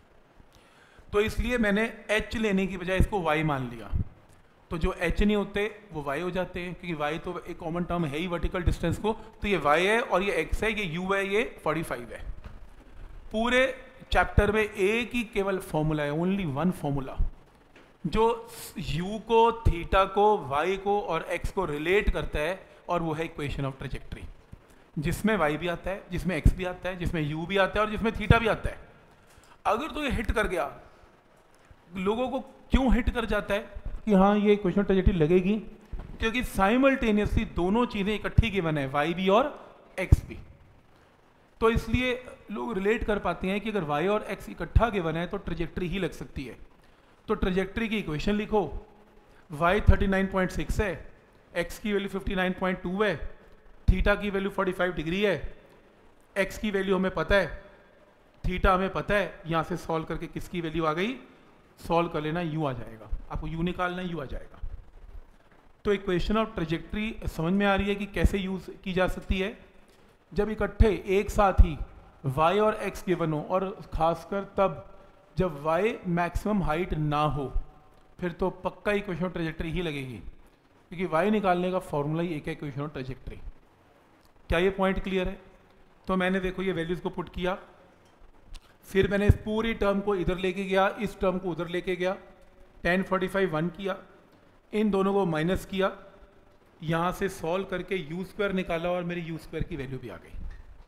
[SPEAKER 1] तो इसलिए मैंने एच लेने की बजाय इसको वाई मान लिया। तो जो एच नहीं होते वो वाई हो जाते हैं, क्योंकि वाई तो एक कॉमन टर्म है ही वर्टिकल डिस्टेंस को। तो ये वाई है और ये एक्स है, ये यू है, ये 45 है। पूरे चैप्टर में एक ही केवल फॉर्मूला है, ओनली वन फॉर्मूला, जो u को, थीटा को, y को और x को रिलेट करता है, और वो है इक्वेशन ऑफ ट्रेजेक्ट्री, जिसमें y भी आता है, जिसमें x भी आता है, जिसमें u भी आता है और जिसमें थीटा भी आता है। अगर तो ये हिट कर गया, लोगों को क्यों हिट कर जाता है कि हाँ ये इक्वेशन ऑफ ट्रेजेक्ट्री लगेगी? क्योंकि साइमल्टेनियसली दोनों चीज़ें इकट्ठी गिवन है, y भी और x भी। तो इसलिए लोग रिलेट कर पाते हैं कि अगर y और x इकट्ठा गिवन है तो ट्रेजेक्ट्री ही लग सकती है। तो ट्रेजेक्ट्री की इक्वेशन लिखो, y 39.6 है, x की वैल्यू 59.2 है, थीटा की वैल्यू 45 डिग्री है, x की वैल्यू हमें पता है, थीटा हमें पता है। यहाँ से सॉल्व करके किसकी वैल्यू आ गई? सॉल्व कर लेना, u आ जाएगा। आपको u निकालना है, u आ जाएगा। तो इक्वेशन ऑफ ट्रेजेक्ट्री समझ में आ रही है कि कैसे यूज की जा सकती है? जब इकट्ठे एक साथ ही y और x गिवन हो, और खासकर तब जब y मैक्सिमम हाइट ना हो, फिर तो पक्का इक्वेशन ऑफ ट्रेजेक्ट्री ही लगेगी, क्योंकि y निकालने का फॉर्मूला ही एक है, इक्वेशन ऑफ ट्रेजेक्ट्री। क्या ये पॉइंट क्लियर है? तो मैंने देखो ये वैल्यूज को पुट किया, फिर मैंने इस पूरी टर्म को इधर लेके गया, इस टर्म को उधर लेके गया, tan 45 1 किया, इन दोनों को माइनस किया, यहाँ से सॉल्व करके यू स्क्वायर निकाला और मेरी यू स्क्वायर की वैल्यू भी आ गई।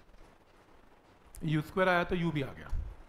[SPEAKER 1] यू स्क्वायर आया तो यू भी आ गया।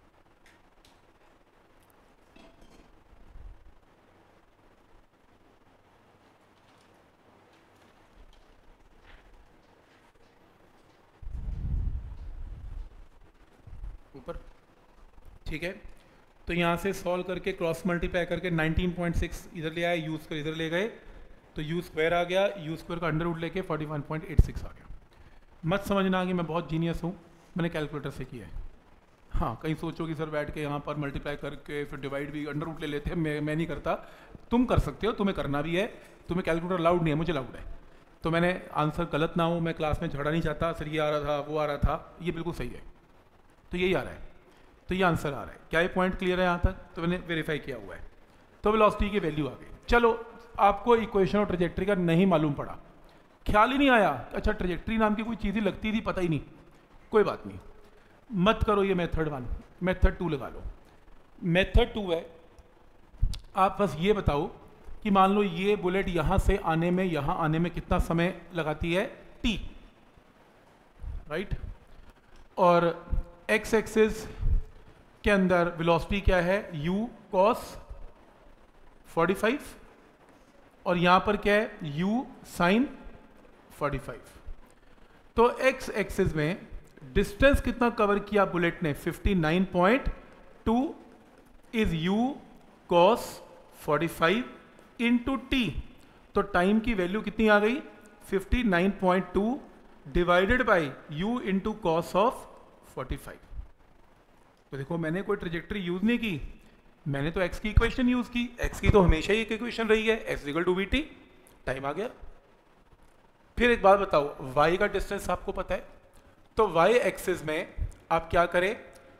[SPEAKER 1] ऊपर ठीक है। तो यहाँ से सॉल्व करके क्रॉस मल्टीप्लाई करके 19.6 इधर ले आए, यू स्क्वायर इधर ले गए, तो यू स्क्वायर आ गया, यू स्क्वायर का अंडर रूट लेके 41.86 आ गया। मत समझना कि मैं बहुत जीनियस हूँ, मैंने कैलकुलेटर से किया है। हाँ, कहीं सोचो कि सर बैठ के यहाँ पर मल्टीप्लाई करके फिर डिवाइड भी अंडर रूट ले लेते हैं, मैं नहीं करता। तुम कर सकते हो, तुम्हें करना भी है, तुम्हें कैलकुलेटर अलाउड नहीं है, मुझे अलाउड है। तो मैंने आंसर गलत ना हो, मैं क्लास में झगड़ा नहीं चाहता, सर ये आ रहा था, वो आ रहा था, ये बिल्कुल सही है, तो यही आ रहा है, तो ये आंसर आ रहा है। क्या ये पॉइंट क्लियर है यहाँ तक? तो मैंने वेरीफाई किया हुआ है। तो वेलोसिटी की वैल्यू आ गई। चलो, आपको इक्वेशन और ट्रेजेक्ट्री का नहीं मालूम पड़ा, ख्याल ही नहीं आया, अच्छा ट्रेजेक्ट्री नाम की कोई चीज़ ही लगती थी, पता ही नहीं, कोई बात नहीं, मत करो ये मेथड 1, मेथड 2 लगा लो। मेथड 2 है, आप बस ये बताओ कि मान लो ये बुलेट यहाँ से आने में, यहाँ आने में कितना समय लगाती है? t, right. और x एक्सिस के अंदर वेलोसिटी क्या है? u cos 45, और यहाँ पर क्या है? u sin 45। तो x एक्सिस में डिस्टेंस कितना कवर किया बुलेट ने? 59.2 is u cos 45 into t. तो टाइम की वैल्यू कितनी आ गई? 59.2 divided by u into cos of 45। तो देखो मैंने कोई ट्रेजेक्ट्री यूज नहीं की, मैंने तो x की इक्वेशन यूज की। x की तो हमेशा ही एक इक्वेशन रही है, x equal to vt। Time आ गया। फिर एक बात बताओ, y का डिस्टेंस आपको पता है, तो y एक्सिस में आप क्या करें,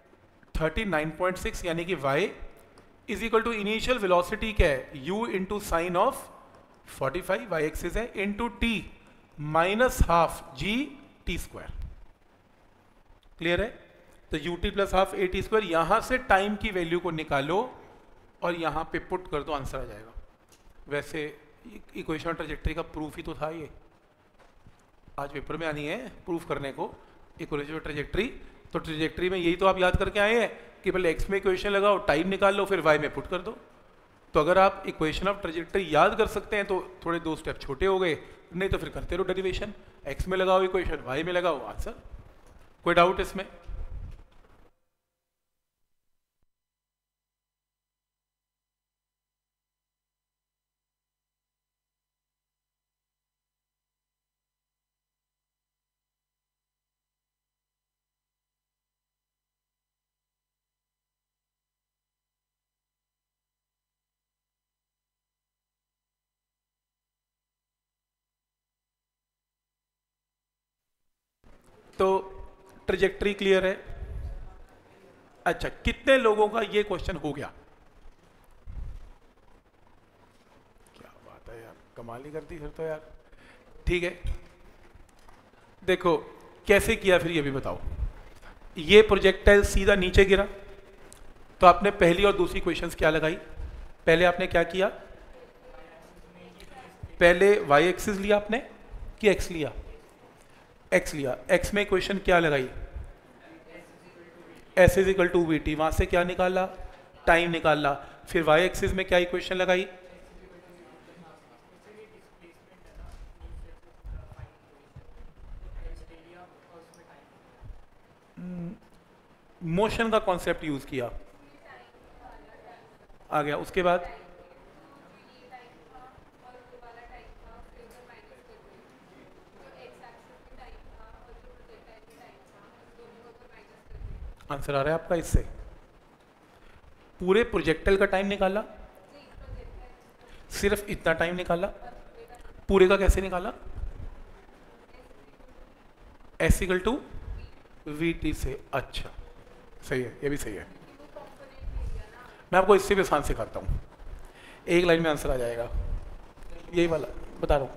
[SPEAKER 1] 39.6 यानी कि y is equal to initial velocity क्या है, u into sine of 45 y axis है, into t minus half g t square. Clear है? तो u t plus half a t square, यहां से टाइम की वैल्यू को निकालो और यहां पे पुट कर दो, आंसर आ जाएगा। वैसे इक्वेशन ट्रैजेक्टरी का प्रूफ ही तो था ये, आज पेपर में आनी है प्रूफ करने को इक्वेशन ट्रैजेक्टरी। तो ट्रैजेक्टरी में यही तो आप याद करके आए हैं कि पहले एक्स में इक्वेशन लगाओ, टाइम निकाल लो, फिर वाई में पुट कर दो। तो अगर आप इक्वेशन ऑफ ट्रैजेक्टरी याद कर सकते हैं तो थोड़े 2 स्टेप छोटे हो गए, नहीं तो फिर करते रहो डेरिवेशन, एक्स में लगाओ इक्वेशन, वाई में लगाओ आंसर। कोई डाउट इसमें? तो ट्रैजेक्टरी क्लियर है? अच्छा, कितने लोगों का ये क्वेश्चन हो गया? क्या बात है यार, कमाल ही कर दी फिर तो यार। ठीक है, देखो कैसे किया फिर ये भी बताओ। ये प्रोजेक्टाइल सीधा नीचे गिरा, तो आपने पहली और दूसरी क्वेश्चंस क्या लगाई? पहले आपने क्या किया, पहले वाई एक्सिस लिया आपने कि एक्स लिया? एक्स लिया। एक्स में इक्वेशन क्या लगाई? S is equal to v t, वहां से क्या निकाला, टाइम निकाला। फिर वाई एक्सिस में क्या इक्वेशन लगाई? मोशन का कॉन्सेप्ट यूज किया, आ गया। उसके बाद आंसर आ रहा है आपका इससे? पूरे प्रोजेक्टाइल का टाइम निकाला, सिर्फ इतना टाइम निकाला, पूरे का कैसे निकाला? S equal to v t से। अच्छा सही है, ये भी सही है। मैं आपको इससे भी आसान सिखाता हूं, एक लाइन में आंसर आ जाएगा, यही वाला बता रहा हूं।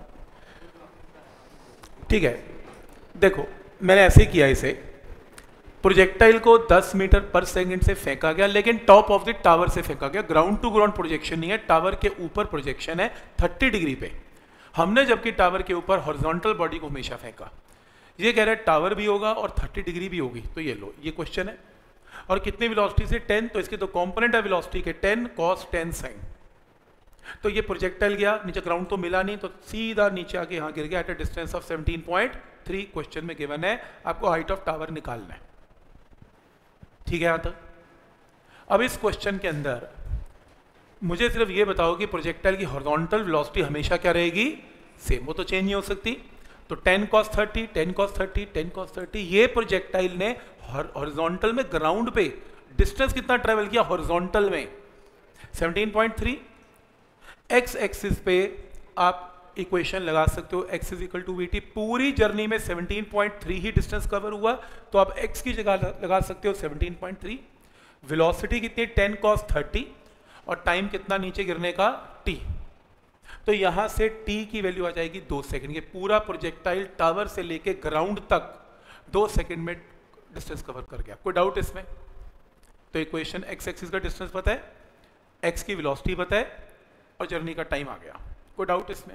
[SPEAKER 1] ठीक है, देखो मैंने ऐसे किया, इसे प्रोजेक्टाइल को 10 मीटर पर सेकंड से फेंका गया, लेकिन टॉप ऑफ द टावर से फेंका गया, ग्राउंड टू ग्राउंड प्रोजेक्शन नहीं है, टावर के ऊपर प्रोजेक्शन है 30 डिग्री पे। हमने जबकि टावर के ऊपर हॉरिजॉन्टल बॉडी को हमेशा फेंका। ये कह रहा है टावर भी होगा और 30 डिग्री भी होगी, तो ये लो, ये क्वेश्चन है। और कितनी वेलोसिटी से? 10, तो इसके तो कंपोनेंट है वेलोसिटी के, 10 cos 10 sin। तो ये प्रोजेक्टाइल गया नीचे, ग्राउंड तो मिला नहीं, तो सीधा नीचे आके यहाँ गिर गया at a distance of 17.3। Question में गिवन है, आपको हाइट ऑफ टावर निकालना है। ठीक है यहां तक? अब इस क्वेश्चन के अंदर मुझे सिर्फ ये बताओ कि प्रोजेक्टाइल की हॉरिजॉन्टल वेलोसिटी हमेशा क्या रहेगी? सेम, वो तो चेंज नहीं हो सकती। तो 10 cos 30, 10 cos 30, 10 cos 30, ये प्रोजेक्टाइल ने हॉरिजॉन्टल में ग्राउंड पे डिस्टेंस कितना ट्रेवल किया हॉरिजॉन्टल में? 17.3। एक्स एक्सिस पे आप इक्वेशन लगा सकते हो, x is equal to v t. पूरी जर्नी में 17.3 ही डिस्टेंस कवर हुआ, तो आप x की जगह लगा सकते हो 17.3। वेलोसिटी कितनी? 10 cos 30, और टाइम कितना नीचे गिरने का? t। तो यहां से t की वैल्यू आ जाएगी 2 सेकंड। ये पूरा प्रोजेक्टाइल टावर से लेके ग्राउंड तक 2 सेकंड में डिस्टेंस कवर कर गया। कोई डाउट इसमें? तो इक्वेशन x एक्सिस का डिस्टेंस पता है, x की वेलोसिटी पता है, और जर्नी का टाइम आ गया। कोई डाउट इसमें?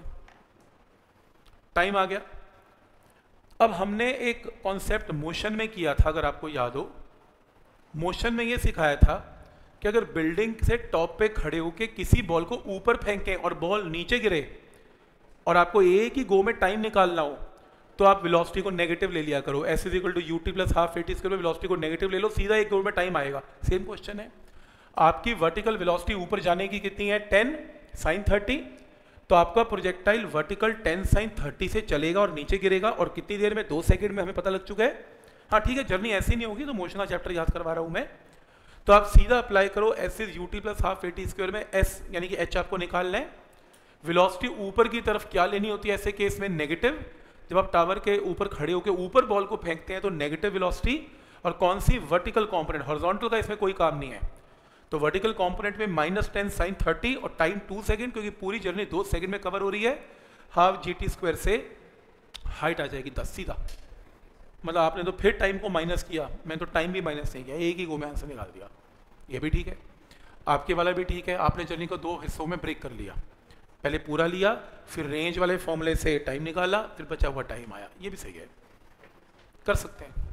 [SPEAKER 1] टाइम आ गया। अब हमने एक कॉन्सेप्ट मोशन में किया था, अगर आपको याद हो, मोशन में ये सिखाया था कि अगर बिल्डिंग से टॉप पे खड़े होके किसी बॉल को ऊपर फेंकें और बॉल नीचे गिरे और आपको एक ही गो में टाइम निकालना हो, तो आप वेलोसिटी को नेगेटिव ले लिया करो। S is equal to u t plus half a t square, velocity को नेगेटिव ले लो, सीधा एक गो में टाइम आएगा। सेम क्वेश्चन है, आपकी वर्टिकल वेलोसिटी ऊपर जाने की कितनी है? 10 sin 30, तो आपका प्रोजेक्टाइल वर्टिकल 10 sin 30 से चलेगा और नीचे गिरेगा, और कितनी देर में? 2 सेकंड में, हमें पता लग चुका है। हाँ ठीक है, जर्नी ऐसी नहीं होगी, तो मोशन का चैप्टर याद करवा रहा हूं मैं। तो आप सीधा अप्लाई करो, s is u t plus half a t square में एस यानी कि एच आपको निकालना है, वेलोसिटी ऊपर की तरफ क्या लेनी होती है ऐसे केस में? नेगेटिव। जब आप टावर के ऊपर खड़े होकर ऊपर बॉल को फेंकते हैं तो नेगेटिव वेलोसिटी। और कौन सी? Vertical component. हॉरिजॉन्टल का इसमें कोई काम नहीं है। तो वर्टिकल कंपोनेंट में -10 sin 30 और टाइम 2 सेकेंड, क्योंकि पूरी जर्नी 2 सेकेंड में कवर हो रही है। हाफ GT² से हाइट आ जाएगी 10 सीधा। मतलब आपने तो फिर टाइम को माइनस किया, मैंने तो टाइम भी माइनस नहीं किया, एक ही गो में आंसर निकाल दिया। ये भी ठीक है, आपके वाला भी ठीक है। आपने जर्नी को 2 हिस्सों में ब्रेक कर लिया, पहले पूरा लिया, फिर रेंज वाले फॉर्मूले से टाइम निकाला, फिर बचा हुआ टाइम आया। ये भी सही है, कर सकते हैं।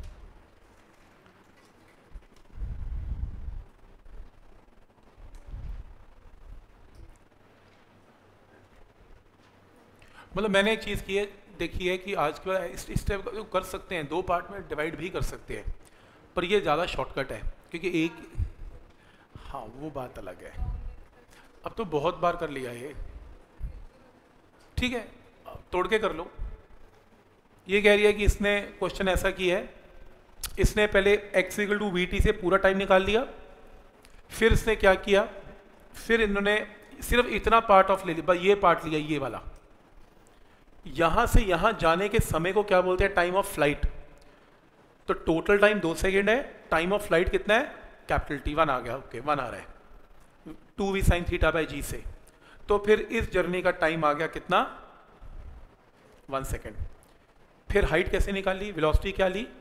[SPEAKER 1] मतलब मैंने एक चीज़ की है, देखी है कि आज के इस स्टेप को कर सकते हैं, 2 पार्ट में डिवाइड भी कर सकते हैं, पर ये ज़्यादा शॉर्टकट है क्योंकि एक, हाँ वो बात अलग है। अब तो बहुत बार कर लिया ये, ठीक है, तोड़ के कर लो। ये कह रही है कि इसने क्वेश्चन ऐसा किया है, इसने पहले x = vt से पूरा टाइम निकाल लिया, फिर इसने क्या किया, फिर इन्होंने सिर्फ इतना पार्ट ऑफ ले लिया, ये पार्ट लिया, ये वाला। यहां से यहां जाने के समय को क्या बोलते हैं? Time of flight. तो टोटल टाइम 2 सेकेंड है, टाइम ऑफ फ्लाइट कितना है? कैपिटल T 1 आ गया, ओके 1 आ रहा है 2v sin θ/g से। तो फिर इस जर्नी का टाइम आ गया कितना? 1 सेकेंड। फिर हाइट कैसे निकाली, वेलोसिटी क्या ली?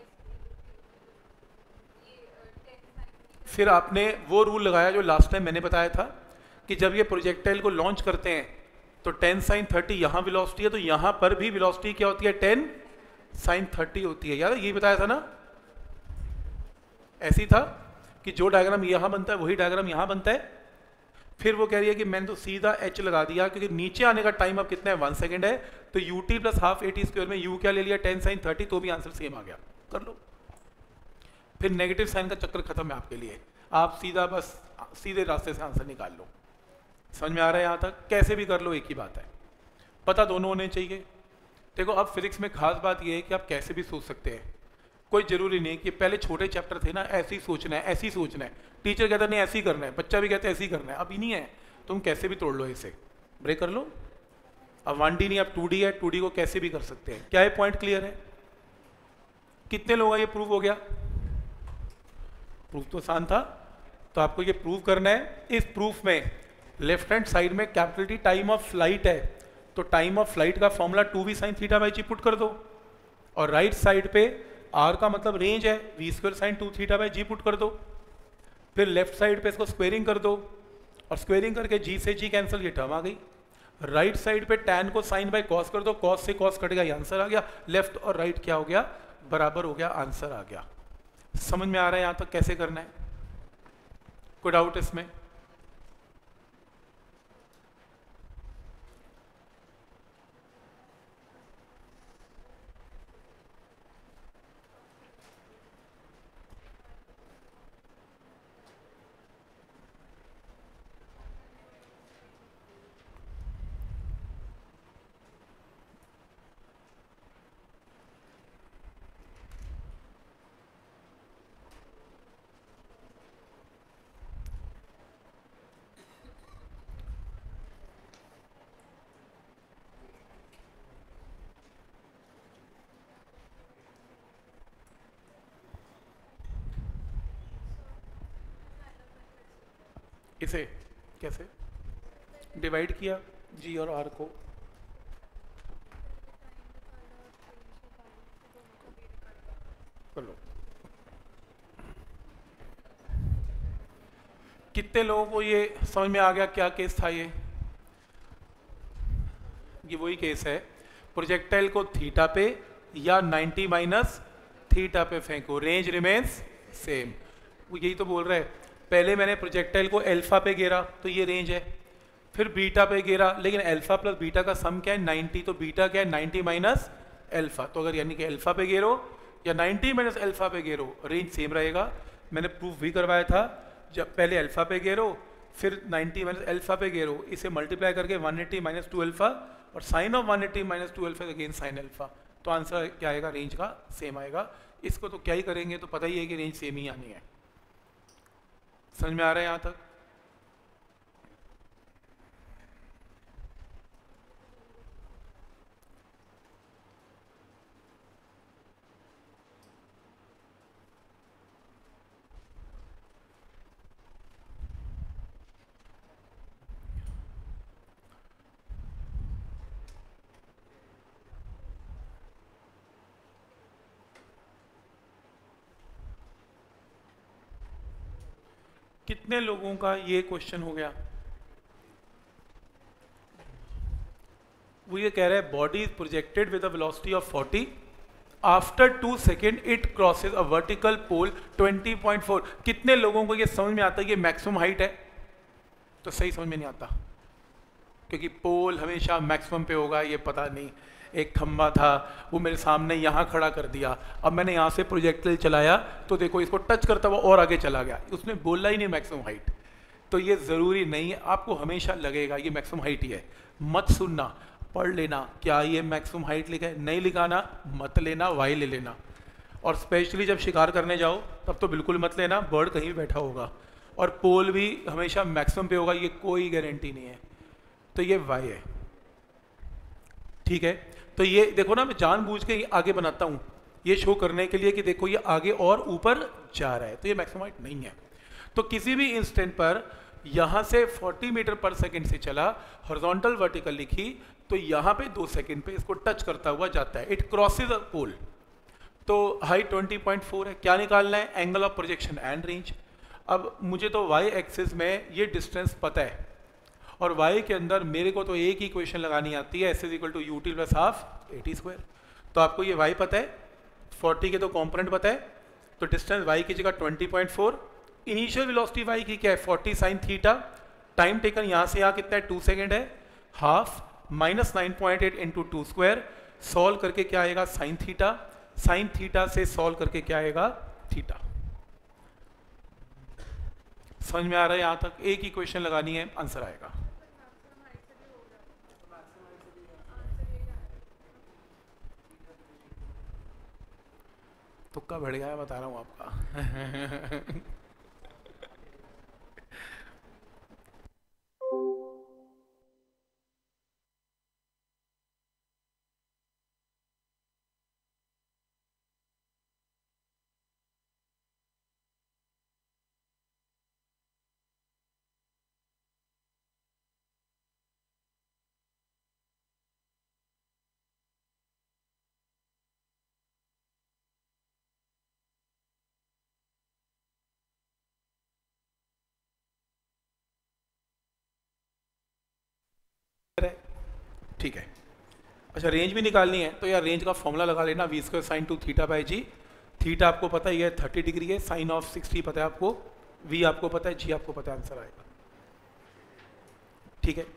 [SPEAKER 1] फिर आपने वो रूल लगाया जो लास्ट टाइम मैंने बताया था कि जब ये प्रोजेक्टाइल को लॉन्च करते हैं तो 10 sin 30 यहाँ वेलोसिटी है, तो यहाँ पर भी वेलोसिटी क्या होती है? 10 sin 30 होती है। यार ये बताया था ना, ऐसी था कि जो डायग्राम यहाँ बनता है वही डायग्राम यहाँ बनता है। फिर वो कह रही है कि मैंने तो सीधा h लगा दिया क्योंकि नीचे आने का टाइम अब कितना है? 1 सेकेंड है। तो ut + ½ AT² में u क्या ले लिया? 10 sin 30, तो भी आंसर सेम आ गया। कर लो, फिर नेगेटिव साइन का चक्कर खत्म है आपके लिए, आप सीधा बस सीधे रास्ते से आंसर निकाल लो। समझ में आ रहा है यहाँ तक? कैसे भी कर लो, एक ही बात है, पता दोनों होने चाहिए। देखो अब फिजिक्स में खास बात यह है कि आप कैसे भी सोच सकते हैं, कोई जरूरी नहीं कि पहले छोटे चैप्टर थे ना ऐसे ही सोचना है, ऐसे ही सोचना है, टीचर कहता नहीं ऐसे ही करना है, बच्चा भी कहता है ऐसे ही करना है। अभी नहीं है, तुम कैसे भी तोड़ लो, इसे ब्रेक कर लो। अब 1D नहीं, अब 2D है, 2D को कैसे भी कर सकते हैं। क्या ये पॉइंट क्लियर है? कितने लोगों का ये प्रूव हो गया? प्रूफ तो आसान था, तो आपको ये प्रूव करना है। इस प्रूफ में लेफ्ट हैंड साइड में capital T time of flight है, तो टाइम ऑफ फ्लाइट का formula 2v sin θ/g put कर दो, और राइट साइड पे r का मतलब रेंज है, v² sin 2θ/g पुट कर दो। फिर लेफ्ट साइड पे इसको स्क्वेयरिंग कर दो, और स्क्वेयरिंग करके g से g कैंसिल, ये टर्म आ गई। राइट साइड पे tan को sin बाय cos कर दो, cos से cos कट गया, ये आंसर आ गया। लेफ्ट और राइट क्या हो गया? बराबर हो गया, आंसर आ गया। समझ में आ रहा है यहाँ तक कैसे करना है? कोई डाउट इसमें? इसे कैसे डिवाइड किया जी और आर को? कर लो। कितने लोगों को ये समझ में आ गया क्या केस था? ये वही केस है, प्रोजेक्टाइल को थीटा पे या 90 माइनस थीटा पे फेंको, रेंज रिमेन्स सेम। वो यही तो बोल रहे हैं, पहले मैंने प्रोजेक्टाइल को अल्फा पे गिरा तो ये रेंज है, फिर बीटा पे गिरा, लेकिन अल्फा प्लस बीटा का सम क्या है? 90, तो बीटा क्या है? 90 माइनस अल्फा। तो अगर यानी कि अल्फा पे गिरो या 90 माइनस अल्फा पे गिरो, रेंज सेम रहेगा। मैंने प्रूफ भी करवाया था, जब पहले अल्फा पे गिरो फिर 90 माइनस अल्फा पे गिरो, इसे मल्टीप्लाई करके 180 माइनस 2 अल्फा, और sine of 180 minus 2 alpha again sine alpha, तो आंसर क्या आएगा? रेंज का सेम आएगा। इसको तो क्या ही करेंगे, तो पता ही है कि रेंज सेम ही आनी है। समझ में आ रहा है यहाँ तक? कितने लोगों का ये क्वेश्चन हो गया? वो ये कह रहा है body is projected with a velocity of 40, after 2 second it crosses a vertical pole 20.4। कितने लोगों को ये समझ में आता है ये मैक्सिमम हाइट है? तो सही समझ में नहीं आता, क्योंकि पोल हमेशा मैक्सिमम पे होगा, ये पता नहीं। एक खंबा था, वो मेरे सामने यहाँ खड़ा कर दिया, अब मैंने यहाँ से प्रोजेक्टाइल चलाया तो देखो इसको टच करता हुआ और आगे चला गया, उसने बोला ही नहीं मैक्सिमम हाइट। तो ये ज़रूरी नहीं है, आपको हमेशा लगेगा ये मैक्सिमम हाइट ही है। मत सुनना, पढ़ लेना क्या ये मैक्सिमम हाइट लिखा है, नहीं लिखाना मत लेना, वाई ले लेना। और स्पेशली जब शिकार करने जाओ तब तो बिल्कुल मत लेना, बर्ड कहीं भी बैठा होगा, और पोल भी हमेशा मैक्सिमम पे होगा, ये कोई गारंटी नहीं है। तो ये वाई है, ठीक है। तो ये देखो ना, मैं जानबूझ के आगे बनाता हूँ ये शो करने के लिए कि देखो ये आगे और ऊपर जा रहा है, तो ये मैक्सिमम हाइट नहीं है। तो किसी भी इंस्टेंट पर यहाँ से 40 मीटर पर सेकंड से चला, हॉरिजॉन्टल वर्टिकल लिखी, तो यहाँ पे 2 सेकंड पे इसको टच करता हुआ जाता है, इट क्रॉसेज अ पोल। तो हाइट 20.4 है। क्या निकालना है? Angle of projection and range. अब मुझे तो वाई एक्सिस में ये डिस्टेंस पता है, और वाई के अंदर मेरे को तो एक ही इक्वेशन लगानी आती है, s is equal to u t plus half a t square. तो आपको ये वाई पता है, 40 के तो कॉम्पोनेंट पता है, तो डिस्टेंस वाई की जगह 20.4। इनिशियल वेलोसिटी वाई की क्या है? 40 साइन थीटा। टाइम टेकन यहाँ से यहाँ कितना है? 2 सेकेंड है। Half minus 9.8 into 2 square. Solve करके क्या आएगा? Sine theta. साइन थीटा से सॉल्व करके क्या आएगा? थीटा। समझ में आ रहा है? यहाँ तक एक ही क्वेश्चन लगानी है, आंसर आएगा। तुक्का बढ़ गया है, बता रहा हूँ आपका। ठीक है। अच्छा, रेंज भी निकालनी है तो यार रेंज का फॉर्मूला लगा लेना, v square sine 2 theta by g. Theta आपको पता ही है 30 डिग्री है, साइन ऑफ 60 पता है आपको, वी आपको पता है, जी आपको पता है, आंसर आएगा। ठीक है,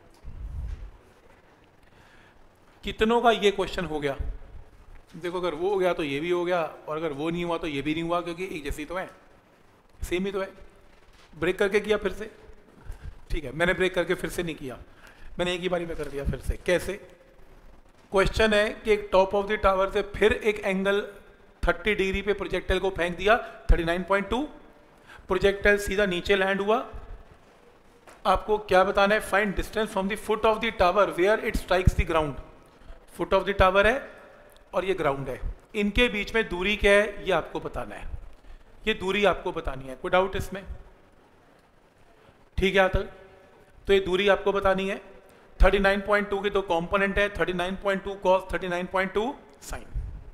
[SPEAKER 1] कितनों का ये क्वेश्चन हो गया? देखो, अगर वो हो गया तो ये भी हो गया, और अगर वो नहीं हुआ तो ये भी नहीं हुआ, क्योंकि एक जैसी तो है, सेम ही तो है। ब्रेक करके किया फिर से, ठीक है, मैंने ब्रेक करके फिर से नहीं किया, मैंने एक ही बारी में कर दिया फिर से। कैसे? क्वेश्चन है कि एक टॉप ऑफ द टावर से फिर एक एंगल 30 डिग्री पे प्रोजेक्टाइल को फेंक दिया, 39.2। प्रोजेक्टाइल सीधा नीचे लैंड हुआ। आपको क्या बताना है? Find distance from the foot of the tower where it strikes the ground. Foot of the tower है और ये ग्राउंड है, इनके बीच में दूरी क्या है ये आपको बताना है। ये दूरी आपको बतानी है, कोई डाउट इसमें? ठीक है, तक तो ये दूरी आपको बतानी है। 39.2 के दो कंपोनेंट है, 39.2 cos 39.2 साइन।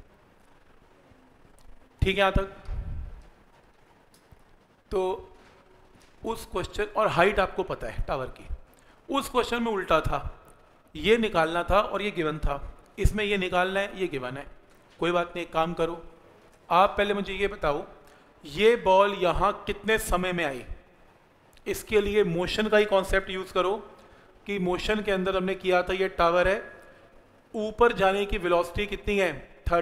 [SPEAKER 1] ठीक है, यहां तक तो उस क्वेश्चन, और हाइट आपको पता है टावर की। उस क्वेश्चन में उल्टा था, ये निकालना था और ये गिवन था, इसमें ये निकालना है, ये गिवन है। कोई बात नहीं, एक काम करो, आप पहले मुझे ये बताओ, ये बॉल यहां कितने समय में आई? इसके लिए मोशन का ही कॉन्सेप्ट यूज करो कि मोशन के अंदर हमने किया था, ये टावर है, ऊपर जाने की वेलोसिटी कितनी है?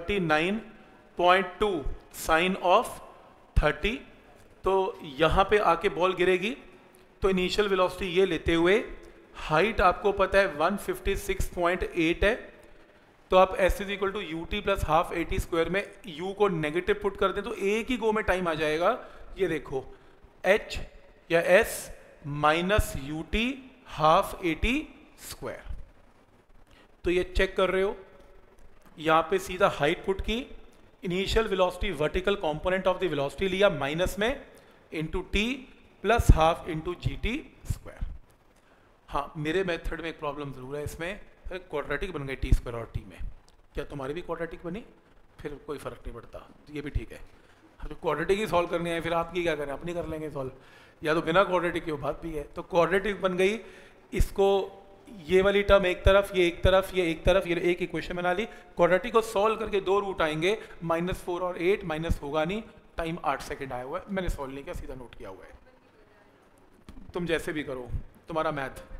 [SPEAKER 1] 39.2 साइन ऑफ 30। तो यहां पे आके बॉल गिरेगी, तो इनिशियल वेलोसिटी ये लेते हुए हाइट आपको पता है 156.8 है। तो आप s is equal to u t plus half a t square में यू को नेगेटिव पुट कर दें तो एक ही गो में टाइम आ जाएगा। ये देखो, एच या s minus u t half a t square. तो ये चेक कर रहे हो, यहां पे सीधा हाइट पुट की, initial velocity vertical component of the velocity लिया माइनस में, into t plus half into g t square. हाँ, मेरे मेथड में एक प्रॉब्लम जरूर है, इसमें क्वाड्रेटिक बन गई टी स्क्वायर और टी में। क्या तुम्हारी भी क्वाड्रेटिक बनी? फिर कोई फर्क नहीं पड़ता, ये भी ठीक है। जो क्वाड्रेटिक ही सॉल्व करनी है, फिर आपकी क्या करें, अपनी कर लेंगे सॉल्व, या तो बिना क्वाड्रेटिक की वो बात भी है। तो क्वाड्रेटिक बन गई, इसको ये वाली टर्म एक तरफ, ये एक तरफ, ये एक तरफ, ये एक इक्वेशन बना ली। क्वाड्रेटिक को सॉल्व करके दो रूट आएंगे, -4 और 8, माइनस होगा नहीं, टाइम 8 सेकेंड आया हुआ है, मैंने सॉल्व नहीं किया, सीधा नोट किया हुआ है। तुम जैसे भी करो, तुम्हारा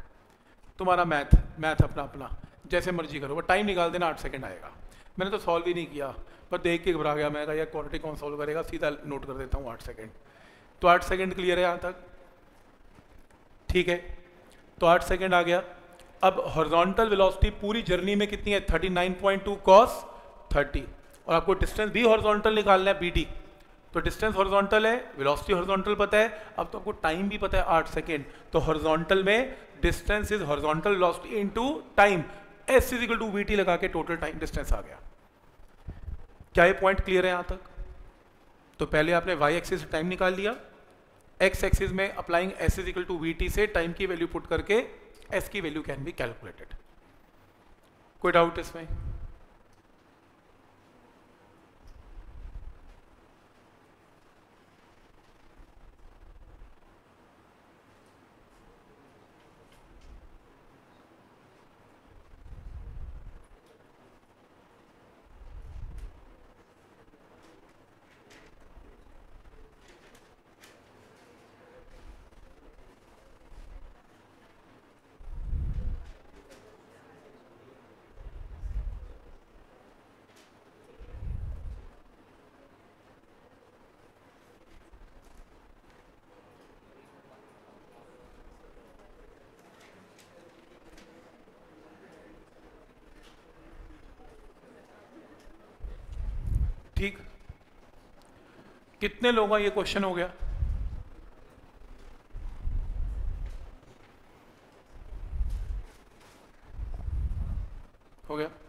[SPEAKER 1] मैथ अपना अपना जैसे मर्जी करो, टाइम निकाल देना, 8 सेकेंड आएगा। मैंने तो सॉल्व ही नहीं किया, पर देख के घबरा गया, मैं कहा यार क्वाड्रेटिक कौन सॉल्व करेगा, सीधा नोट कर देता हूँ 8 सेकेंड। तो 8 सेकेंड क्लियर है यहाँ तक, ठीक है। तो 8 सेकेंड आ गया। अब हॉरिजॉन्टल वेलोसिटी पूरी जर्नी में कितनी है, 39.2 cos 30, और आपको डिस्टेंस भी हॉरिजॉन्टल निकालना है, BD। तो डिस्टेंस हॉरिजॉन्टल है, वेलोसिटी हॉरिजॉन्टल पता है, अब तो आपको टाइम भी पता है 8 सेकेंड। तो हॉरिजॉन्टल में distance is horizontal velocity into time, S = VT लगा के टोटल टाइम डिस्टेंस आ गया। क्या ये पॉइंट क्लियर है यहां तक? तो पहले आपने y एक्सिस से टाइम निकाल लिया, x एक्सिस में अप्लाइंग S = VT से टाइम की वैल्यू पुट करके S की वैल्यू कैन बी कैलकुलेटेड। कोई डाउट इसमें? ठीक, कितने लोगों का ये क्वेश्चन हो गया? हो गया।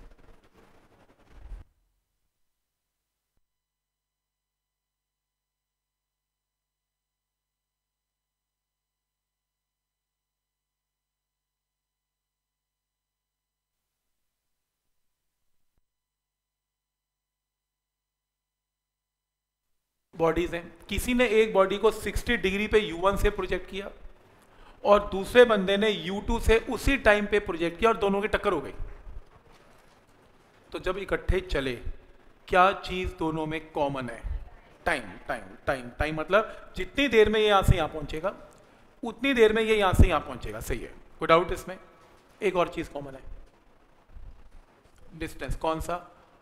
[SPEAKER 1] बॉडीज हैं, किसी ने एक बॉडी को 60 डिग्री पे U1 से प्रोजेक्ट किया और दूसरे बंदे ने U2 से उसी टाइम पे प्रोजेक्ट किया और दोनों की टक्कर हो गई। तो जब इकट्ठे चले, क्या चीज दोनों में कॉमन है? टाइम। टाइम टाइम टाइम मतलब जितनी देर में ये यहां से यहां पहुंचेगा उतनी देर में ये यहां से यहां पहुंचेगा, सही है, कोई डाउट इसमें? एक और चीज कॉमन है, डिस्टेंस। कौन सा?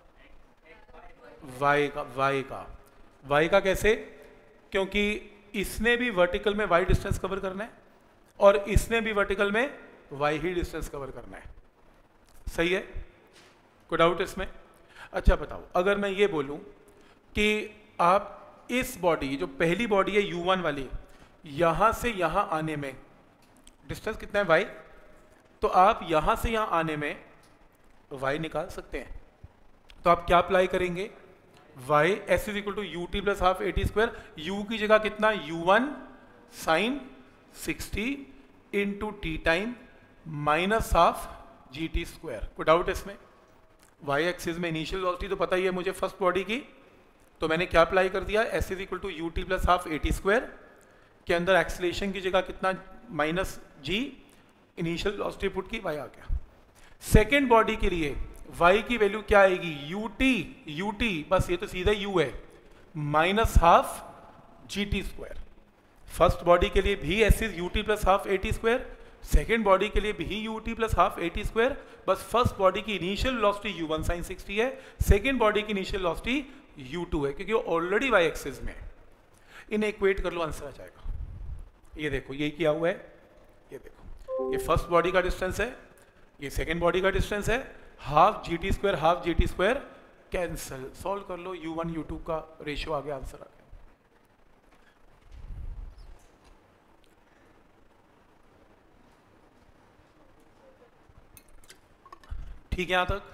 [SPEAKER 1] y का कैसे? क्योंकि इसने भी वर्टिकल में y डिस्टेंस कवर करना है और इसने भी वर्टिकल में y ही डिस्टेंस कवर करना है, सही है, कोई डाउट इसमें? अच्छा बताओ, अगर मैं ये बोलूं कि आप इस बॉडी, जो पहली बॉडी है U1 वाली, यहां से यहां आने में डिस्टेंस कितना है y, तो आप यहां से यहां आने में y निकाल सकते हैं। तो आप क्या अप्लाई करेंगे? y S = ut + ½ at², u की जगह कितना, U1 sin 60 × t time -½ gt²। कोई डाउट इसमें? y एक्सिस में इनिशियल वेलोसिटी तो पता ही है मुझे फर्स्ट बॉडी की, तो मैंने क्या अप्लाई कर दिया, S = ut + ½ at² के अंदर एक्सीलरेशन की जगह कितना, -g, इनिशियल वेलोसिटी पुट की, y आ गया। सेकेंड बॉडी के लिए y की वैल्यू क्या आएगी, ut, बस ये तो सीधा u है, -½ gt²। फर्स्ट बॉडी के लिए भी S is ut + ½ at², second body के लिए भी ut + ½ at², बस फर्स्ट बॉडी की इनिशियल वेलोसिटी U1 sin 60 है, सेकेंड बॉडी की इनिशियल वेलोसिटी U2 है, क्योंकि वो ऑलरेडी y एक्सिस में है। इन्हें इक्वेट कर लो, आंसर आ जाएगा। ये देखो, यही किया हुआ है, ये देखो, ये फर्स्ट बॉडी का डिस्टेंस है, ये सेकेंड बॉडी का डिस्टेंस है, ½ gt², कैंसिल, सॉल्व कर लो, U1 U2 का रेशियो आ गया, आंसर आ गया। ठीक है यहां तक?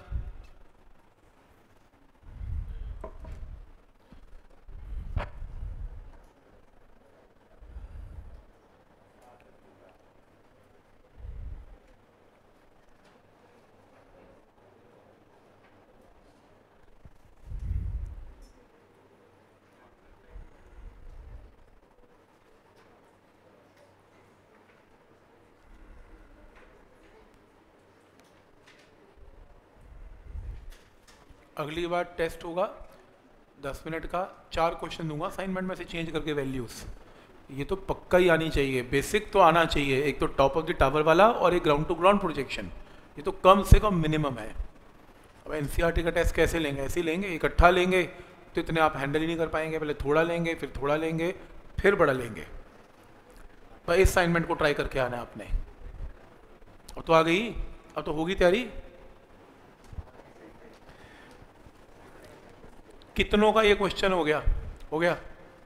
[SPEAKER 1] अगली बार टेस्ट होगा 10 मिनट का, 4 क्वेश्चन दूंगा असाइनमेंट में से चेंज करके वैल्यूज़। ये तो पक्का ही आनी चाहिए, बेसिक तो आना चाहिए, एक तो टॉप ऑफ द टावर वाला और एक ग्राउंड टू ग्राउंड प्रोजेक्शन, ये तो कम से कम मिनिमम है। अब एनसीईआरटी का टेस्ट कैसे लेंगे, ऐसे ही लेंगे, इकट्ठा लेंगे तो इतने आप हैंडल ही नहीं कर पाएंगे, पहले थोड़ा लेंगे फिर थोड़ा लेंगे फिर बड़ा लेंगे। तो इस असाइनमेंट को ट्राई करके आना है आपने। अब तो आ गई, अब तो होगी तैयारी। कितनों का ये क्वेश्चन हो गया? हो गया।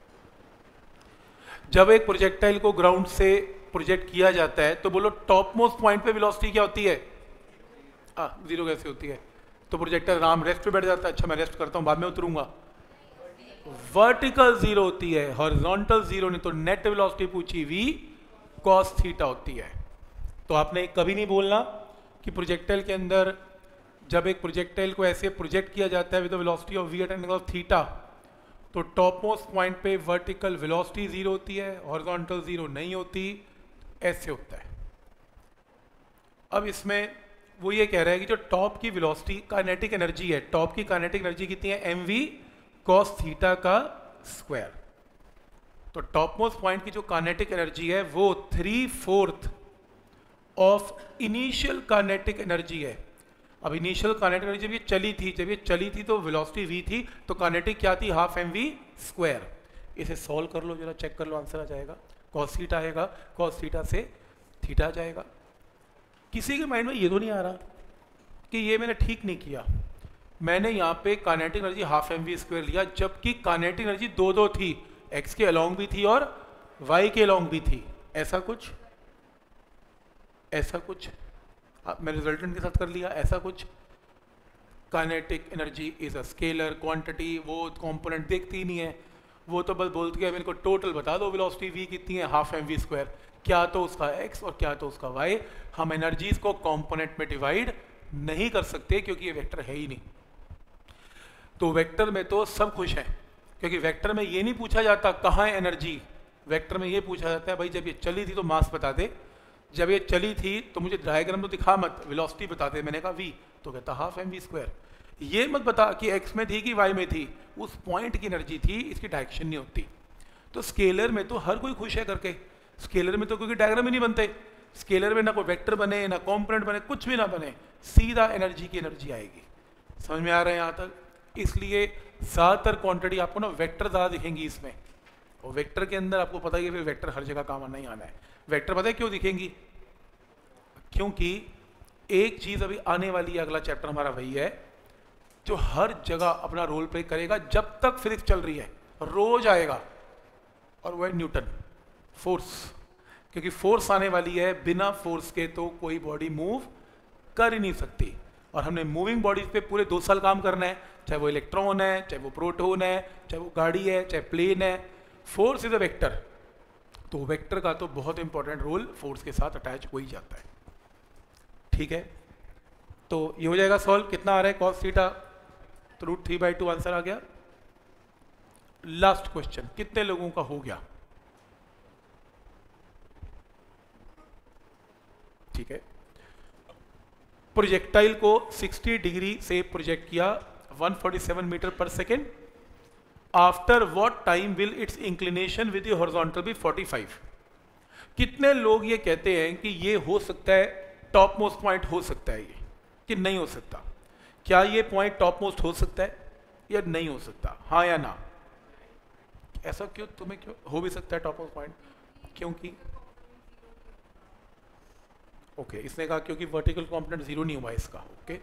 [SPEAKER 1] जब एक प्रोजेक्टाइल को ग्राउंड से प्रोजेक्ट किया जाता है तो बोलो टॉप मोस्ट पॉइंट पे वेलोसिटी क्या होती है? 0 कैसे होती है? तो प्रोजेक्टाइल राम रेस्ट पे बैठ जाता है, अच्छा मैं रेस्ट करता हूं बाद में उतरूंगा। वर्टिकल 0 होती है, हॉरिजॉन्टल 0 नहीं। तो नेट वेलोसिटी पूछी v cos थीटा होती है। तो आपने कभी नहीं बोलना कि प्रोजेक्टाइल के अंदर जब एक प्रोजेक्टाइल को ऐसे प्रोजेक्ट किया जाता है with the velocity of v at angle of theta, तो टॉप मोस्ट पॉइंट पे वर्टिकल वेलोसिटी 0 होती है, हॉरिजॉन्टल 0 नहीं होती, ऐसे होता है। अब इसमें वो ये कह रहा है कि जो टॉप की वेलोसिटी काइनेटिक एनर्जी है, टॉप की काइनेटिक एनर्जी कितनी है? mv cos थीटा का स्क्वायर। तो टॉप मोस्ट पॉइंट की जो काइनेटिक एनर्जी है वो 3/4 ऑफ इनिशियल काइनेटिक एनर्जी है। अब इनिशियल काइनेटिक एनर्जी जब ये चली थी तो वेलोसिटी v थी, तो काइनेटिक क्या थी? Half mv square. इसे सॉल्व कर लो जरा, चेक कर लो, आंसर आ जाएगा। cos थीटा आएगा, cos थीटा से थीटा आ जाएगा। किसी के माइंड में ये तो नहीं आ रहा कि ये मैंने ठीक नहीं किया, मैंने यहाँ पे kinetic energy half mv square लिया, जबकि काइनेटिक एनर्जी दो थी, x के अलोंग भी थी और y के अलोंग भी थी। ऐसा कुछ मैं रिजल्टेंट के साथ कर लिया, ऐसा कुछ। Kinetic energy is a scalar quantity, वो कंपोनेंट देखती ही नहीं है, वो तो बस बोलती है मेरे को टोटल बता दो वेलोसिटी v कितनी है, हाफ mv स्क्वायर, क्या तो उसका x और क्या तो उसका y। हम एनर्जीज को कंपोनेंट में डिवाइड नहीं कर सकते क्योंकि ये वेक्टर है ही नहीं। तो वेक्टर में तो सब खुश हैं, क्योंकि वेक्टर में ये नहीं पूछा जाता कहाँ है एनर्जी, वेक्टर में ये पूछा जाता है भाई जब ये चली थी तो मास बता दे, जब ये चली थी तो मुझे डायग्राम तो दिखा मत, वेलोसिटी बता दे। मैंने कहा v, तो कहता हाफ mv स्क्वायर। ये मत बता कि x में थी कि y में थी, उस पॉइंट की एनर्जी थी, इसकी डायरेक्शन नहीं होती। तो स्केलर में तो हर कोई खुश है करके, स्केलर में तो क्योंकि डायग्राम ही नहीं बनते, स्केलर में ना कोई वेक्टर बने ना कॉम्पोनेंट बने, कुछ भी ना बने, सीधा एनर्जी की एनर्जी आएगी। समझ में आ रहा है यहाँ तक? इसलिए ज़्यादातर क्वांटिटी आपको ना वेक्टर ज़्यादा दिखेंगी इसमें, और वेक्टर के अंदर आपको पता ही है फिर वेक्टर हर जगह काम नहीं आना है। वेक्टर पता है क्यों दिखेंगी? क्योंकि एक चीज़ अभी आने वाली है, अगला चैप्टर हमारा वही है जो हर जगह अपना रोल प्ले करेगा जब तक फिजिक्स चल रही है, रोज आएगा, और वह न्यूटन फोर्स। क्योंकि फोर्स आने वाली है, बिना फोर्स के तो कोई बॉडी मूव कर ही नहीं सकती, और हमने मूविंग बॉडीज पे पूरे 2 साल काम करना है, चाहे वो इलेक्ट्रॉन है, चाहे वो प्रोटॉन है, चाहे वो गाड़ी है, चाहे प्लेन है। फोर्स इज अ वेक्टर, तो वेक्टर का तो बहुत इंपॉर्टेंट रोल फोर्स के साथ अटैच हो ही जाता है। ठीक है, तो ये हो जाएगा सॉल्व। कितना आ रहा है cos थीटा? तो √3/2 आंसर आ गया। लास्ट क्वेश्चन, कितने लोगों का हो गया? ठीक है, प्रोजेक्टाइल को 60 डिग्री से प्रोजेक्ट किया 147 मीटर पर second. After what time will its inclination with the horizontal be 45? कितने लोग ये कहते हैं कि ये हो सकता है, टॉप मोस्ट पॉइंट हो सकता है, ये कि नहीं हो सकता? क्या ये पॉइंट टॉप मोस्ट हो सकता है या नहीं हो सकता? हाँ या ना? ऐसा क्यों? तुम्हें क्यों हो भी सकता है टॉप मोस्ट पॉइंट? क्योंकि ओके, इसने कहा क्योंकि वर्टिकल कंपोनेंट 0 नहीं हुआ इसका। ओके,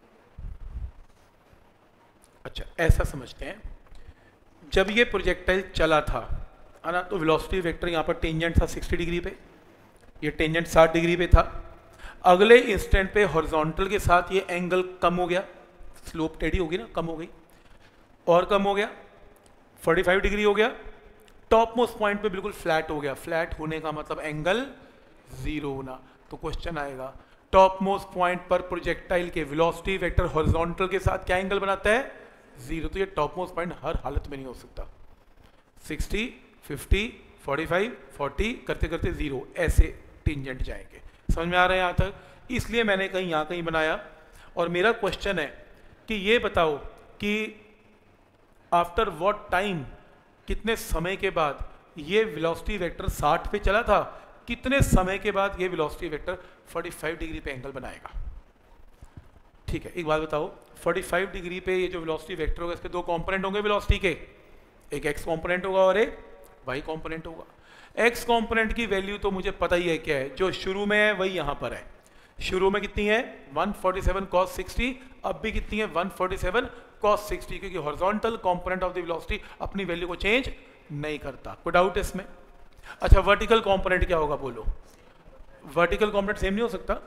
[SPEAKER 1] अच्छा ऐसा समझते हैं, जब ये प्रोजेक्टाइल चला था है ना, तो वेलोसिटी वेक्टर यहाँ पर टेंजेंट था 60 डिग्री पे, ये टेंजेंट 60 डिग्री पे था। अगले इंस्टेंट पे हॉरिजॉन्टल के साथ ये एंगल कम हो गया, स्लोप टेढ़ी होगी ना, कम हो गई और कम हो गया, 45 डिग्री हो गया। टॉप मोस्ट पॉइंट पे बिल्कुल फ्लैट हो गया। फ्लैट होने का मतलब एंगल 0 होना। तो क्वेश्चन आएगा टॉप मोस्ट पॉइंट पर प्रोजेक्टाइल के वेलोसिटी वेक्टर हॉरिजॉन्टल के साथ क्या एंगल बनाता है? 0। तो ये टॉप मोस्ट पॉइंट हर हालत में नहीं हो सकता। 60, 50, 45, 40 करते करते 0 ऐसे टेंजेंट जाएंगे। समझ में आ रहा है यहाँ तक? इसलिए मैंने कहीं यहाँ कहीं बनाया। और मेरा क्वेश्चन है कि ये बताओ कि आफ्टर व्हाट टाइम, कितने समय के बाद ये वेलोसिटी वेक्टर 60 पे चला था, कितने समय के बाद ये वेलोसिटी वेक्टर 45 डिग्री पे एंगल बनाएगा। ठीक है, एक बात बताओ, 45 डिग्री पे ये जो वेलोसिटी वेक्टर होगा इसके दो कंपोनेंट होंगे वेलोसिटी के, एक एक्स कंपोनेंट होगा और एक वाई कंपोनेंट होगा। एक्स कंपोनेंट की वैल्यू तो मुझे पता ही है क्या है, जो शुरू में है वही यहाँ पर है। शुरू में कितनी है 147 cos 60, अब भी कितनी है 147 cos 60, क्योंकि horizontal component of the velocity अपनी वैल्यू को चेंज नहीं करता। कोई डाउट है इसमें? अच्छा, वर्टिकल कंपोनेंट क्या होगा बोलो? वर्टिकल कंपोनेंट सेम नहीं हो सकता?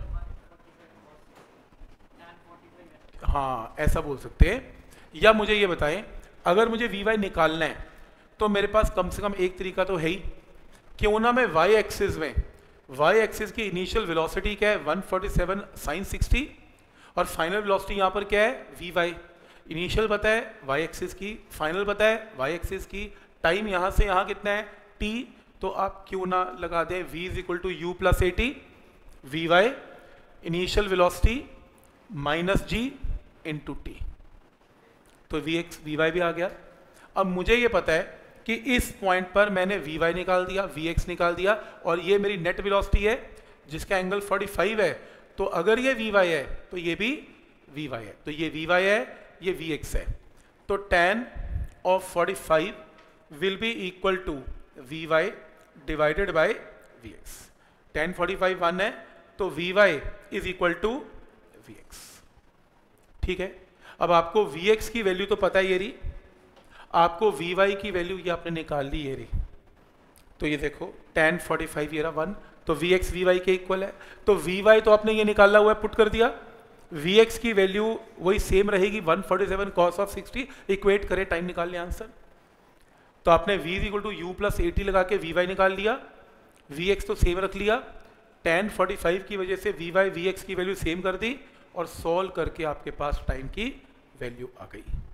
[SPEAKER 1] हाँ, ऐसा बोल सकते हैं। या मुझे ये बताएं, अगर मुझे वी वाई निकालना है तो मेरे पास कम से कम एक तरीका तो है ही, क्यों ना मैं वाई एक्सिस में, वाई एक्सिस की इनिशियल वेलोसिटी क्या है 147 sin 60 और फाइनल वेलोसिटी यहाँ पर क्या है वी वाई। इनिशियल पता है वाई एक्सिस की, फाइनल पता है वाई एक्सिस की, टाइम यहाँ से यहाँ कितना है t, तो आप क्यों ना लगा दें v is equal to u plus a t, v y initial velocity minus g into t, तो वी वाई भी आ गया। अब मुझे ये पता है कि इस पॉइंट पर मैंने वी वाई निकाल दिया, वी एक्स निकाल दिया, और ये मेरी नेट वेलोसिटी है जिसका एंगल 45 है। तो अगर ये वी वाई है तो ये भी वी वाई है, तो ये वी वाई है, ये वी एक्स है। तो tan of 45 will be equal to v y divided by v x. tan 45 1 है, तो v y is equal to v x. ठीक है, अब आपको वी एक्स की वैल्यू तो पता है ये रही, आपको वी वाई की वैल्यू ये आपने निकाल ली ये रही, तो ये देखो tan 45 ये रहा 1, तो वी एक्स वी वाई के इक्वल है। तो वी वाई तो आपने ये निकाला हुआ है, पुट कर दिया, वी एक्स की वैल्यू वही सेम रहेगी 147 cos ऑफ 60, इक्वेट करें, टाइम निकाल लिया आंसर। तो आपने v is equal to u plus a t लगा के वी वाई निकाल लिया, वी एक्स तो सेम रख लिया, tan 45 की वजह से वी वाई वी एक्स की वैल्यू सेम कर दी, और सॉल्व करके आपके पास टाइम की वैल्यू आ गई।